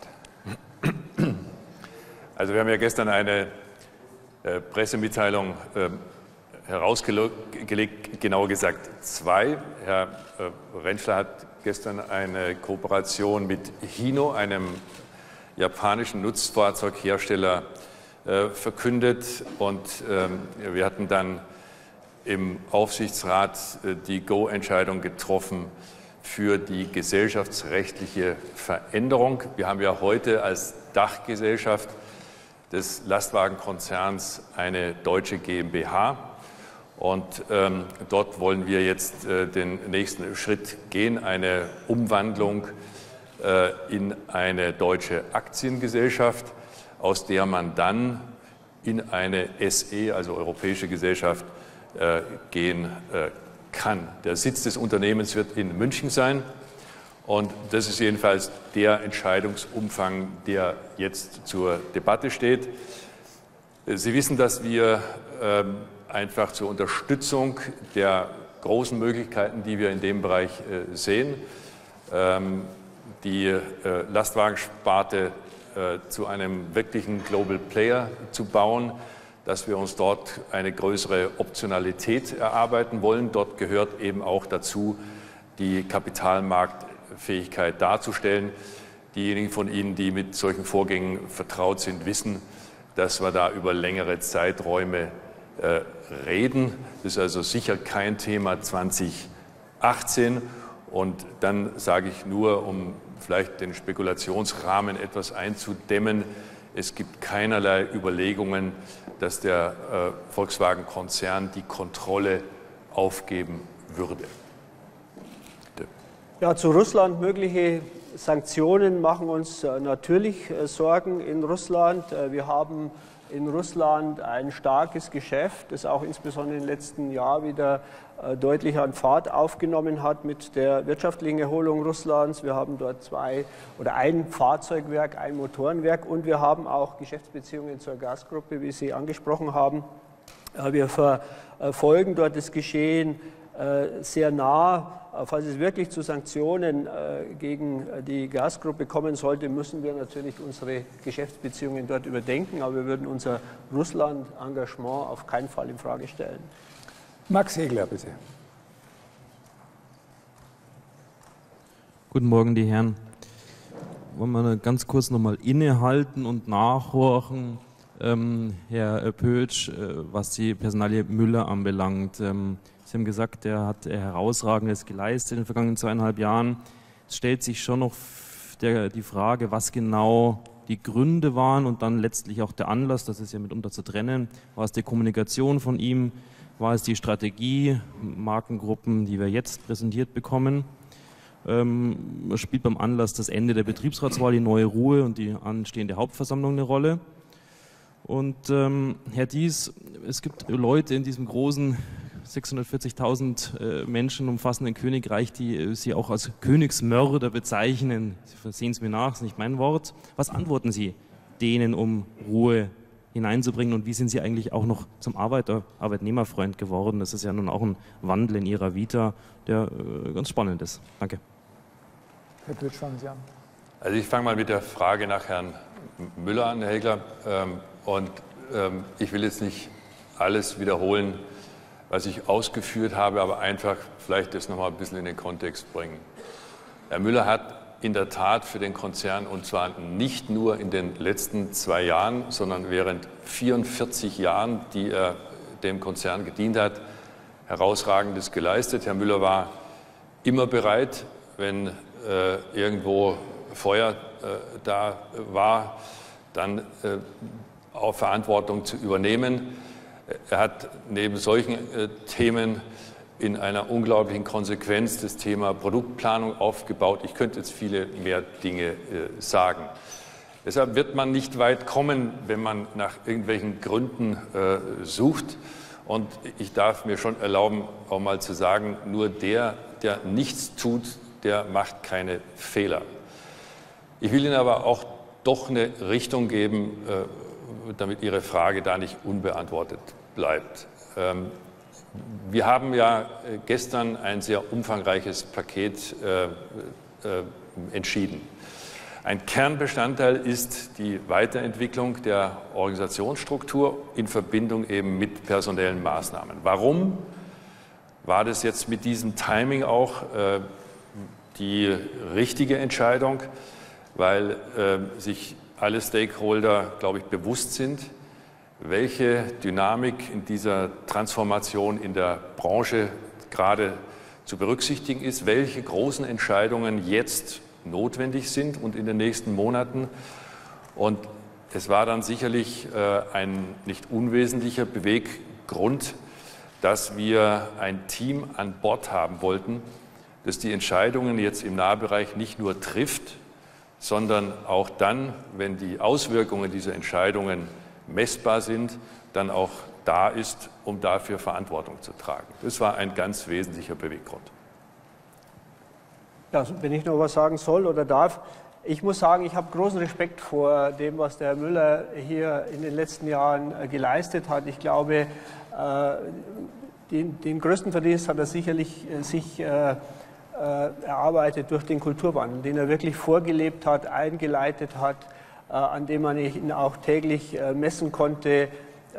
Also wir haben ja gestern eine äh, Pressemitteilung äh, herausgelegt, genauer gesagt zwei. Herr äh, Rentschler hat gestern eine Kooperation mit Hino, einem japanischen Nutzfahrzeughersteller, äh, verkündet. Und ähm, wir hatten dann im Aufsichtsrat äh, die Go-Entscheidung getroffen für die gesellschaftsrechtliche Veränderung. Wir haben ja heute als Dachgesellschaft des Lastwagenkonzerns eine deutsche GmbH. Und ähm, dort wollen wir jetzt äh, den nächsten Schritt gehen, eine Umwandlung äh, in eine deutsche Aktiengesellschaft, aus der man dann in eine S E, also Europäische Gesellschaft, äh, gehen äh, kann. Der Sitz des Unternehmens wird in München sein. Und das ist jedenfalls der Entscheidungsumfang, der jetzt zur Debatte steht. Sie wissen, dass wir ähm, einfach zur Unterstützung der großen Möglichkeiten, die wir in dem Bereich äh, sehen, ähm, die äh, Lastwagensparte äh, zu einem wirklichen Global Player zu bauen, dass wir uns dort eine größere Optionalität erarbeiten wollen. Dort gehört eben auch dazu, die Kapitalmarktfähigkeit darzustellen. Diejenigen von Ihnen, die mit solchen Vorgängen vertraut sind, wissen, dass wir da über längere Zeiträume äh, reden. Das ist also sicher kein Thema zweitausendachtzehn. Und dann sage ich nur, um vielleicht den Spekulationsrahmen etwas einzudämmen, es gibt keinerlei Überlegungen, dass der äh, Volkswagen-Konzern die Kontrolle aufgeben würde. Bitte. Ja, zu Russland mögliche Sanktionen machen uns äh, natürlich äh, Sorgen in Russland. Äh, wir haben in Russland ein starkes Geschäft, das auch insbesondere im letzten Jahr wieder äh, deutlich an Fahrt aufgenommen hat mit der wirtschaftlichen Erholung Russlands. Wir haben dort zwei oder ein Fahrzeugwerk, ein Motorenwerk und wir haben auch Geschäftsbeziehungen zur Gasgruppe, wie Sie angesprochen haben. Äh, wir verfolgen dort das Geschehen äh, sehr nah. Falls es wirklich zu Sanktionen äh, gegen die Gasgruppe kommen sollte, müssen wir natürlich unsere Geschäftsbeziehungen dort überdenken. Aber wir würden unser Russland-Engagement auf keinen Fall in Frage stellen. Max Hegler, bitte. Guten Morgen, die Herren. Wollen wir ganz kurz noch mal innehalten und nachhorchen, ähm, Herr Pötsch, äh, was die Personalie Müller anbelangt. Ähm, Sie haben gesagt, er hat Herausragendes geleistet in den vergangenen zweieinhalb Jahren. Es stellt sich schon noch der, die Frage, was genau die Gründe waren und dann letztlich auch der Anlass, das ist ja mitunter zu trennen. War es die Kommunikation von ihm? War es die Strategie, Markengruppen, die wir jetzt präsentiert bekommen? Ähm, spielt beim Anlass das Ende der Betriebsratswahl, die neue Ruhe und die anstehende Hauptversammlung eine Rolle? Und ähm, Herr Diess, es gibt Leute in diesem großen sechshundertvierzigtausend äh, Menschen umfassenden Königreich, die äh, Sie auch als Königsmörder bezeichnen. Sie versehen es mir nach, das ist nicht mein Wort. Was antworten Sie denen, um Ruhe hineinzubringen und wie sind Sie eigentlich auch noch zum Arbeiter, Arbeitnehmerfreund geworden? Das ist ja nun auch ein Wandel in Ihrer Vita, der äh, ganz spannend ist. Danke. Herr Pötsch, fangen Sie an. Also ich fange mal mit der Frage nach Herrn Müller an, Herr Hegler. Ähm, und ähm, ich will jetzt nicht alles wiederholen, was ich ausgeführt habe, aber einfach vielleicht das noch mal ein bisschen in den Kontext bringen. Herr Müller hat in der Tat für den Konzern, und zwar nicht nur in den letzten zwei Jahren, sondern während vierundvierzig Jahren, die er dem Konzern gedient hat, Herausragendes geleistet. Herr Müller war immer bereit, wenn äh, irgendwo Feuer äh, da war, dann äh, auch Verantwortung zu übernehmen. Er hat neben solchen äh, Themen in einer unglaublichen Konsequenz das Thema Produktplanung aufgebaut. Ich könnte jetzt viele mehr Dinge äh, sagen. Deshalb wird man nicht weit kommen, wenn man nach irgendwelchen Gründen äh, sucht. Und ich darf mir schon erlauben, auch mal zu sagen, nur der, der nichts tut, der macht keine Fehler. Ich will Ihnen aber auch doch eine Richtung geben, äh, damit Ihre Frage da nicht unbeantwortet bleibt. Wir haben ja gestern ein sehr umfangreiches Paket entschieden. Ein Kernbestandteil ist die Weiterentwicklung der Organisationsstruktur in Verbindung eben mit personellen Maßnahmen. Warum war das jetzt mit diesem Timing auch die richtige Entscheidung? Weil sich alle Stakeholder, glaube ich, bewusst sind, welche Dynamik in dieser Transformation in der Branche gerade zu berücksichtigen ist, welche großen Entscheidungen jetzt notwendig sind und in den nächsten Monaten. Und es war dann sicherlich äh, ein nicht unwesentlicher Beweggrund, dass wir ein Team an Bord haben wollten, das die Entscheidungen jetzt im Nahbereich nicht nur trifft, sondern auch dann, wenn die Auswirkungen dieser Entscheidungen messbar sind, dann auch da ist, um dafür Verantwortung zu tragen. Das war ein ganz wesentlicher Beweggrund. Ja, wenn ich noch was sagen soll oder darf, ich muss sagen, ich habe großen Respekt vor dem, was der Herr Müller hier in den letzten Jahren geleistet hat. Ich glaube, den, den größten Verdienst hat er sicherlich sich erarbeitet durch den Kulturwandel, den er wirklich vorgelebt hat, eingeleitet hat, an dem man ihn auch täglich messen konnte,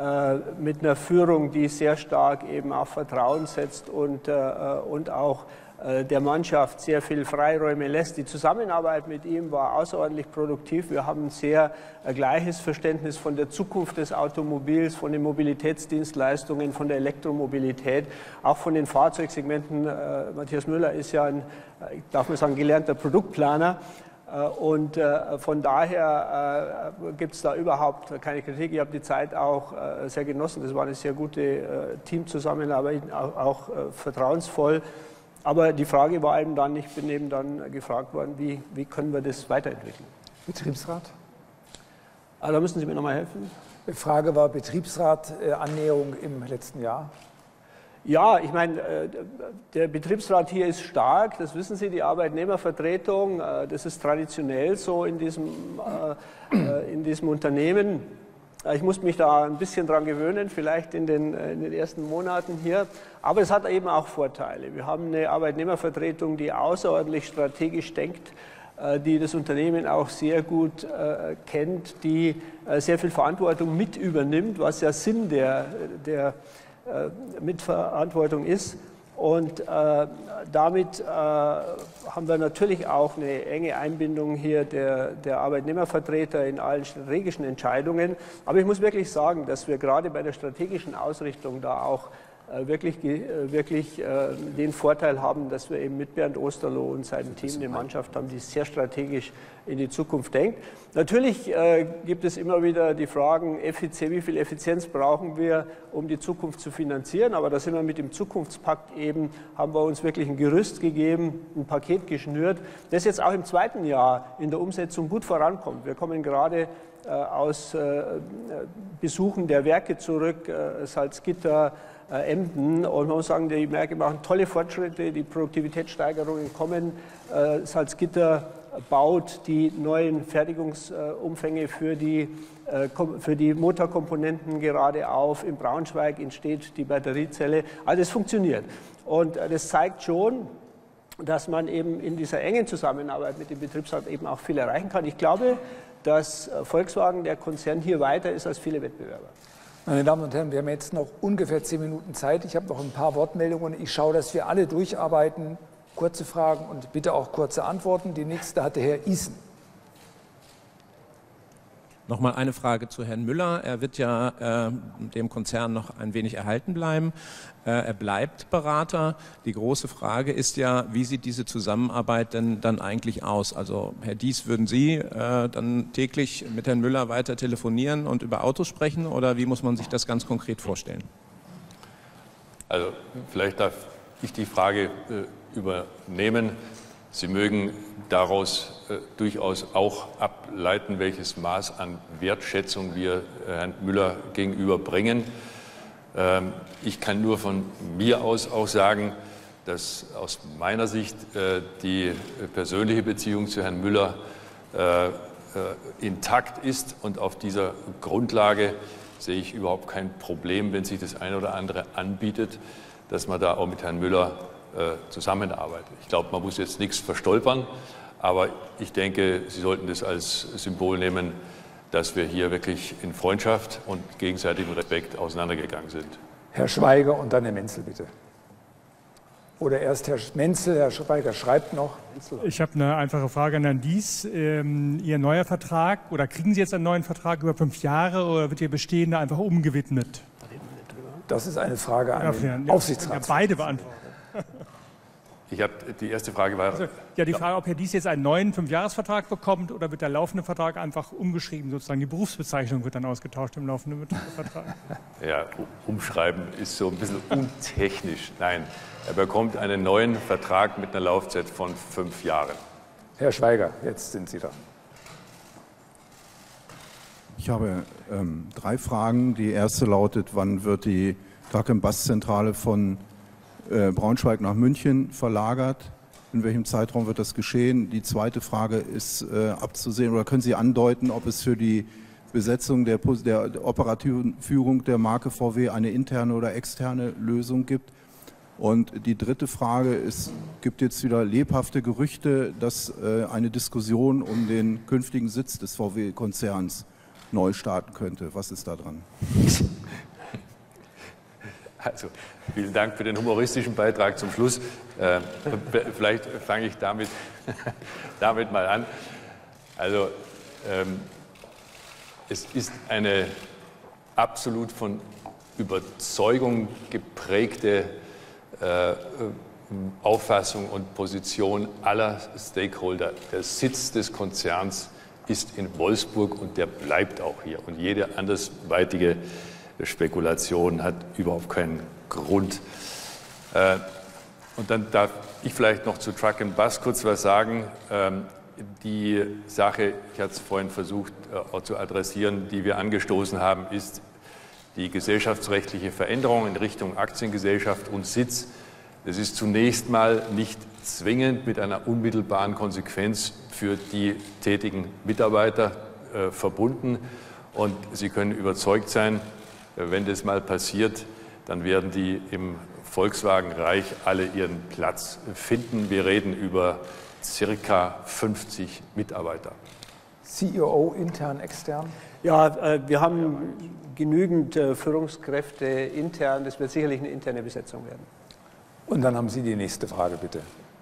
mit einer Führung, die sehr stark eben auf Vertrauen setzt und, und auch der Mannschaft sehr viel Freiräume lässt. Die Zusammenarbeit mit ihm war außerordentlich produktiv. Wir haben ein sehr gleiches Verständnis von der Zukunft des Automobils, von den Mobilitätsdienstleistungen, von der Elektromobilität, auch von den Fahrzeugsegmenten. Matthias Müller ist ja ein, darf man sagen, gelernter Produktplaner. Und von daher gibt es da überhaupt keine Kritik. Ich habe die Zeit auch sehr genossen. Das war eine sehr gute Teamzusammenarbeit, auch vertrauensvoll. Aber die Frage war eben dann, ich bin eben dann gefragt worden, wie, wie können wir das weiterentwickeln? Betriebsrat? Ah, da müssen Sie mir nochmal helfen. Die Frage war Betriebsrat-Annäherung im letzten Jahr. Ja, ich meine, der Betriebsrat hier ist stark, das wissen Sie, die Arbeitnehmervertretung, das ist traditionell so in diesem, in diesem Unternehmen. Ich muss mich da ein bisschen dran gewöhnen, vielleicht in den, in den ersten Monaten hier. Aber es hat eben auch Vorteile. Wir haben eine Arbeitnehmervertretung, die außerordentlich strategisch denkt, die das Unternehmen auch sehr gut äh, kennt, die äh, sehr viel Verantwortung mit übernimmt, was ja Sinn der, der äh, Mitverantwortung ist. Und äh, damit äh, haben wir natürlich auch eine enge Einbindung hier der, der Arbeitnehmervertreter in allen strategischen Entscheidungen. Aber ich muss wirklich sagen, dass wir gerade bei der strategischen Ausrichtung da auch äh, wirklich, äh, wirklich äh, den Vorteil haben, dass wir eben mit Bernd Osterloh und seinem Team eine Mannschaft haben, die sehr strategisch in die Zukunft denkt. Natürlich äh, gibt es immer wieder die Fragen, Effizienz, wie viel Effizienz brauchen wir, um die Zukunft zu finanzieren. Aber da sind wir mit dem Zukunftspakt eben, haben wir uns wirklich ein Gerüst gegeben, ein Paket geschnürt, das jetzt auch im zweiten Jahr in der Umsetzung gut vorankommt. Wir kommen gerade äh, aus äh, Besuchen der Werke zurück, äh, Salzgitter, äh, Emden, und man muss sagen, die Werke machen tolle Fortschritte, die Produktivitätssteigerungen kommen. Äh, Salzgitter baut die neuen Fertigungsumfänge für die, für die Motorkomponenten gerade auf. In Braunschweig entsteht die Batteriezelle. Also es funktioniert. Und das zeigt schon, dass man eben in dieser engen Zusammenarbeit mit dem Betriebsrat eben auch viel erreichen kann. Ich glaube, dass Volkswagen, der Konzern, hier weiter ist als viele Wettbewerber. Meine Damen und Herren, wir haben jetzt noch ungefähr zehn Minuten Zeit. Ich habe noch ein paar Wortmeldungen. Ich schaue, dass wir alle durcharbeiten. Kurze Fragen und bitte auch kurze Antworten. Die nächste hatte Herr Isen. Nochmal eine Frage zu Herrn Müller. Er wird ja äh, dem Konzern noch ein wenig erhalten bleiben. Äh, er bleibt Berater. Die große Frage ist ja, wie sieht diese Zusammenarbeit denn dann eigentlich aus? Also Herr Diess, würden Sie äh, dann täglich mit Herrn Müller weiter telefonieren und über Autos sprechen, oder wie muss man sich das ganz konkret vorstellen? Also vielleicht darf ich die Frage äh, übernehmen. Sie mögen daraus äh, durchaus auch ableiten, welches Maß an Wertschätzung wir äh, Herrn Müller gegenüber bringen. Ähm, ich kann nur von mir aus auch sagen, dass aus meiner Sicht äh, die persönliche Beziehung zu Herrn Müller äh, äh, intakt ist, und auf dieser Grundlage sehe ich überhaupt kein Problem, wenn sich das eine oder andere anbietet, dass man da auch mit Herrn Müller zusammenarbeitet. Ich glaube, man muss jetzt nichts verstolpern, aber ich denke, Sie sollten das als Symbol nehmen, dass wir hier wirklich in Freundschaft und gegenseitigem Respekt auseinandergegangen sind. Herr Schweiger und dann Herr Menzel, bitte. Oder erst Herr Menzel, Herr Schweiger schreibt noch. Ich habe eine einfache Frage an Herrn Diess. Ähm, Ihr neuer Vertrag, oder kriegen Sie jetzt einen neuen Vertrag über fünf Jahre, oder wird Ihr bestehender einfach umgewidmet? Das ist eine Frage an ja, den Aufsichtsrat. Ja, beide beantworten. Ich habe die erste Frage war also, ja die Frage, ob Herr Diess jetzt einen neuen Fünfjahresvertrag bekommt, oder wird der laufende Vertrag einfach umgeschrieben, sozusagen die Berufsbezeichnung wird dann ausgetauscht im laufenden Vertrag. Ja, umschreiben ist so ein bisschen untechnisch. Nein, er bekommt einen neuen Vertrag mit einer Laufzeit von fünf Jahren. Herr Schweiger, jetzt sind Sie da. Ich habe ähm, drei Fragen. Die erste lautet, wann wird die Truck- und Bus-Zentrale von Braunschweig nach München verlagert? In welchem Zeitraum wird das geschehen? Die zweite Frage ist äh, abzusehen, oder können Sie andeuten, ob es für die Besetzung der, der operativen Führung der Marke V W eine interne oder externe Lösung gibt? Und die dritte Frage ist, gibt jetzt wieder lebhafte Gerüchte, dass äh, eine Diskussion um den künftigen Sitz des V W-Konzerns neu starten könnte. Was ist da dran? Also vielen Dank für den humoristischen Beitrag zum Schluss. Äh, vielleicht fange ich damit, damit mal an. Also ähm, es ist eine absolut von Überzeugung geprägte äh, Auffassung und Position aller Stakeholder. Der Sitz des Konzerns ist in Wolfsburg und der bleibt auch hier. Und jede andersweitige Spekulation hat überhaupt keinen Grund. Äh, und dann darf ich vielleicht noch zu Truck and Bus kurz was sagen. Ähm, die Sache, ich hatte es vorhin versucht äh, auch zu adressieren, die wir angestoßen haben, ist die gesellschaftsrechtliche Veränderung in Richtung Aktiengesellschaft und Sitz. Das ist zunächst mal nicht zwingend mit einer unmittelbaren Konsequenz für die tätigen Mitarbeiter äh, verbunden. Und Sie können überzeugt sein, wenn das mal passiert, dann werden die im Volkswagen-Reich alle ihren Platz finden. Wir reden über circa fünfzig Mitarbeiter. C E O intern, extern? Ja, wir haben genügend Führungskräfte intern. Das wird sicherlich eine interne Besetzung werden. Und dann haben Sie die nächste Frage, bitte.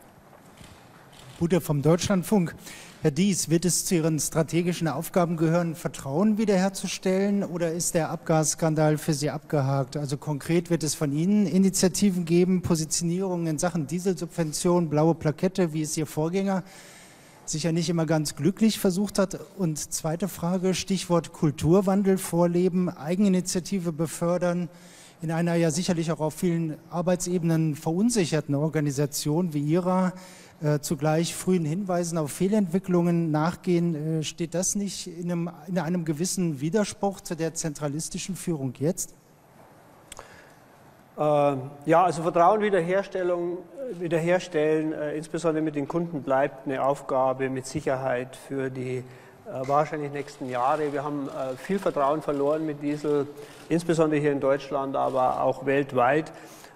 Bude vom Deutschlandfunk. Herr Dies, wird es zu Ihren strategischen Aufgaben gehören, Vertrauen wiederherzustellen, oder ist der Abgasskandal für Sie abgehakt? Also konkret, wird es von Ihnen Initiativen geben, Positionierungen in Sachen Dieselsubvention, blaue Plakette, wie es Ihr Vorgänger sicher nicht immer ganz glücklich versucht hat? Und zweite Frage, Stichwort Kulturwandel vorleben, Eigeninitiative befördern, in einer ja sicherlich auch auf vielen Arbeitsebenen verunsicherten Organisation wie Ihrer, Äh, zugleich frühen Hinweisen auf Fehlentwicklungen nachgehen. Äh, steht das nicht in einem, in einem gewissen Widerspruch zu der zentralistischen Führung jetzt? Äh, ja, also Vertrauen wiederherstellung, wiederherstellen, äh, insbesondere mit den Kunden, bleibt eine Aufgabe mit Sicherheit für die äh, wahrscheinlich nächsten Jahre. Wir haben äh, viel Vertrauen verloren mit Diesel, insbesondere hier in Deutschland, aber auch weltweit.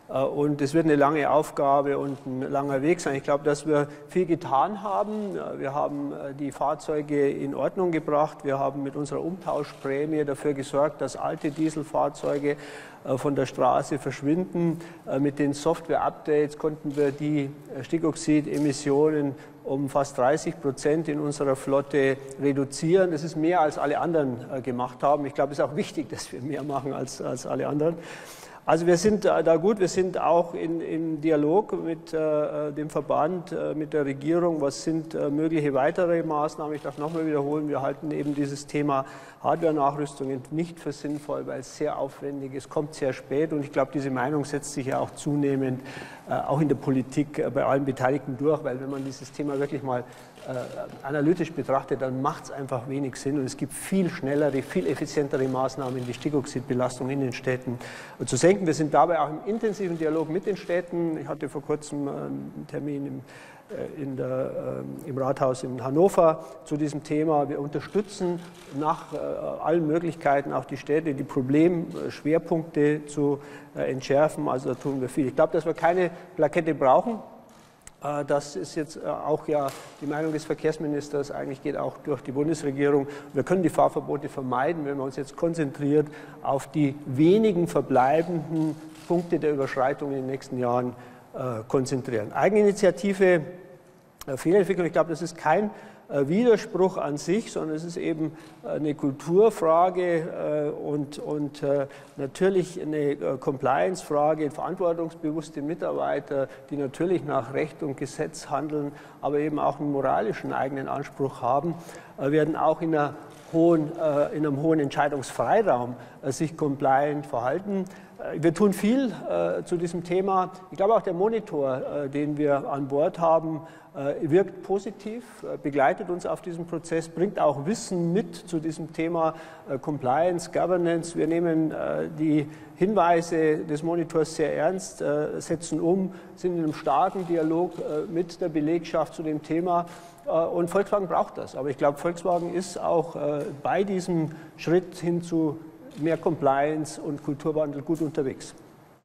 Und es wird eine lange Aufgabe und ein langer Weg sein. Ich glaube, dass wir viel getan haben. Wir haben die Fahrzeuge in Ordnung gebracht. Wir haben mit unserer Umtauschprämie dafür gesorgt, dass alte Dieselfahrzeuge von der Straße verschwinden. Mit den Software-Updates konnten wir die Stickoxidemissionen um fast dreißig Prozent in unserer Flotte reduzieren. Das ist mehr, als alle anderen gemacht haben. Ich glaube, es ist auch wichtig, dass wir mehr machen als, als alle anderen. Also wir sind da gut, wir sind auch in, im Dialog mit äh, dem Verband, äh, mit der Regierung. Was sind äh, mögliche weitere Maßnahmen? Ich darf nochmal wiederholen, wir halten eben dieses Thema Hardware-Nachrüstungen nicht für sinnvoll, weil es sehr aufwendig ist, kommt sehr spät. Und ich glaube, diese Meinung setzt sich ja auch zunehmend äh, auch in der Politik äh, bei allen Beteiligten durch, weil wenn man dieses Thema wirklich mal äh, analytisch betrachtet, dann macht es einfach wenig Sinn. Und es gibt viel schnellere, viel effizientere Maßnahmen, die Stickoxidbelastung in den Städten äh, zu senken. Wir sind dabei auch im intensiven Dialog mit den Städten. Ich hatte vor kurzem einen Termin im, äh, in der, äh, im Rathaus in Hannover zu diesem Thema. Wir unterstützen nach äh, allen Möglichkeiten auch die Städte, die Problemschwerpunkte zu äh, entschärfen. Also da tun wir viel. Ich glaube, dass wir keine Plakette brauchen. Äh, das ist jetzt äh, auch ja die Meinung des Verkehrsministers, eigentlich geht auch durch die Bundesregierung. Wir können die Fahrverbote vermeiden, wenn wir uns jetzt konzentriert auf die wenigen verbleibenden Punkte der Überschreitung in den nächsten Jahren äh, konzentrieren. Eigeninitiative, äh, Fehlentwicklung, ich glaube, das ist kein äh, Widerspruch an sich, sondern es ist eben äh, eine Kulturfrage äh, und, und äh, natürlich eine äh, Compliance-Frage, verantwortungsbewusste Mitarbeiter, die natürlich nach Recht und Gesetz handeln, aber eben auch einen moralischen eigenen Anspruch haben, äh, werden auch in, einer hohen, äh, in einem hohen Entscheidungsfreiraum äh, sich compliant verhalten. Wir tun viel äh, zu diesem Thema. Ich glaube auch der Monitor, äh, den wir an Bord haben, äh, wirkt positiv, äh, begleitet uns auf diesem Prozess, bringt auch Wissen mit zu diesem Thema äh, Compliance, Governance. Wir nehmen äh, die Hinweise des Monitors sehr ernst, äh, setzen um, sind in einem starken Dialog äh, mit der Belegschaft zu dem Thema. Äh, und Volkswagen braucht das. Aber ich glaube, Volkswagen ist auch äh, bei diesem Schritt hin zu mehr Compliance und Kulturwandel gut unterwegs.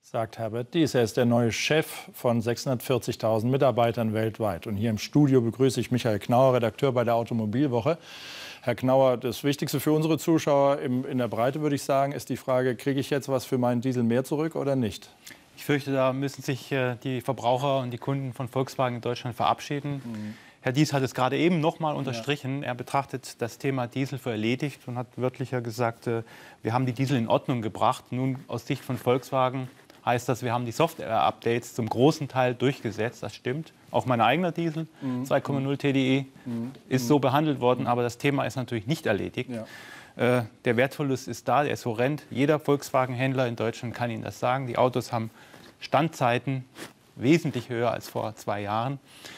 Sagt Herbert Dies. Er ist der neue Chef von sechshundertvierzigtausend Mitarbeitern weltweit. Und hier im Studio begrüße ich Michael Knauer, Redakteur bei der Automobilwoche. Herr Knauer, das Wichtigste für unsere Zuschauer im, in der Breite, würde ich sagen, ist die Frage, kriege ich jetzt was für meinen Diesel mehr zurück oder nicht? Ich fürchte, da müssen sich äh, die Verbraucher und die Kunden von Volkswagen in Deutschland verabschieden. Mhm. Herr Dies hat es gerade eben noch mal unterstrichen. Ja. Er betrachtet das Thema Diesel für erledigt und hat wörtlicher gesagt, äh, wir haben die Diesel in Ordnung gebracht. Nun aus Sicht von Volkswagen heißt das, wir haben die Software-Updates zum großen Teil durchgesetzt. Das stimmt. Auch mein eigener Diesel, mhm. zwei Komma null T D I, mhm. ist so behandelt worden. Aber das Thema ist natürlich nicht erledigt. Ja. Äh, der Wertverlust ist da, der ist horrend. Jeder Volkswagen-Händler in Deutschland kann Ihnen das sagen. Die Autos haben Standzeiten wesentlich höher als vor zwei Jahren.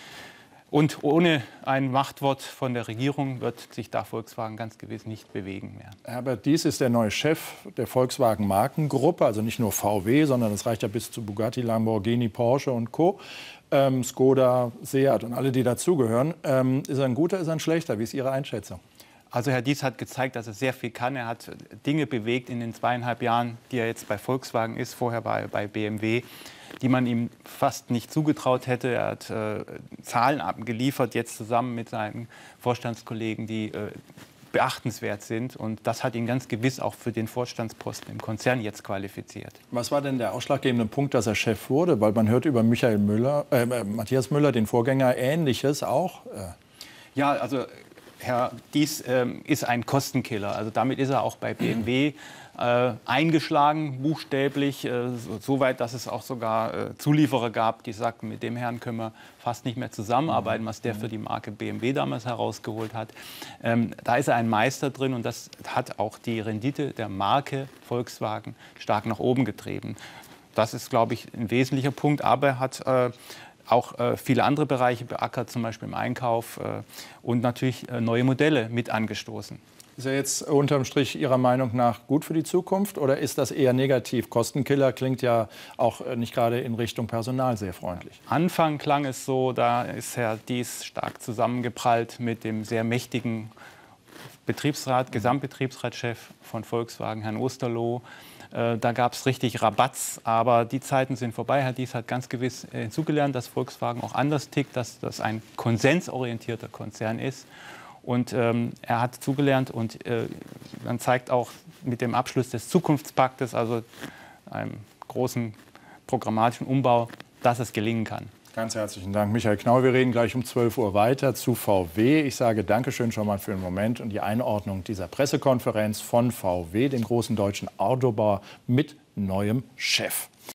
Und ohne ein Machtwort von der Regierung wird sich da Volkswagen ganz gewiss nicht bewegen mehr. Herbert Dies ist der neue Chef der Volkswagen-Markengruppe, also nicht nur V W, sondern das reicht ja bis zu Bugatti, Lamborghini, Porsche und Co. Ähm, Skoda, Seat und alle, die dazugehören. Ähm, ist er ein guter, ist er ein schlechter? Wie ist Ihre Einschätzung? Also Herr Dies hat gezeigt, dass er sehr viel kann. Er hat Dinge bewegt in den zweieinhalb Jahren, die er jetzt bei Volkswagen ist, vorher war er bei B M W, die man ihm fast nicht zugetraut hätte. Er hat äh, Zahlen abgeliefert, jetzt zusammen mit seinen Vorstandskollegen, die äh, beachtenswert sind. Und das hat ihn ganz gewiss auch für den Vorstandsposten im Konzern jetzt qualifiziert. Was war denn der ausschlaggebende Punkt, dass er Chef wurde? Weil man hört über Michael Müller, äh, Matthias Müller, den Vorgänger, Ähnliches auch. Äh. Ja, also Herr Dies ähm, ist ein Kostenkiller. Also damit ist er auch bei B M W äh, eingeschlagen, buchstäblich, äh, so, so weit, dass es auch sogar äh, Zulieferer gab, die sagten, mit dem Herrn können wir fast nicht mehr zusammenarbeiten, was der für die Marke B M W damals herausgeholt hat. Ähm, da ist er ein Meister drin und das hat auch die Rendite der Marke Volkswagen stark nach oben getrieben. Das ist, glaube ich, ein wesentlicher Punkt, aber er hat äh, auch äh, viele andere Bereiche beackert, zum Beispiel im Einkauf äh, und natürlich äh, neue Modelle mit angestoßen. Ist er jetzt unterm Strich Ihrer Meinung nach gut für die Zukunft oder ist das eher negativ? Kostenkiller klingt ja auch nicht gerade in Richtung Personal sehr freundlich. Anfang klang es so, da ist Herr Dies stark zusammengeprallt mit dem sehr mächtigen Betriebsrat, Gesamtbetriebsratschef von Volkswagen, Herrn Osterloh. Da gab es richtig Rabatz, aber die Zeiten sind vorbei. Herr Dies hat ganz gewiss hinzugelernt, dass Volkswagen auch anders tickt, dass das ein konsensorientierter Konzern ist. Und ähm, er hat zugelernt und äh, man zeigt auch mit dem Abschluss des Zukunftspaktes, also einem großen programmatischen Umbau, dass es gelingen kann. Ganz herzlichen Dank, Michael Knauer. Wir reden gleich um zwölf Uhr weiter zu V W. Ich sage Dankeschön schon mal für den Moment und die Einordnung dieser Pressekonferenz von V W, dem großen deutschen Autobauer mit neuem Chef.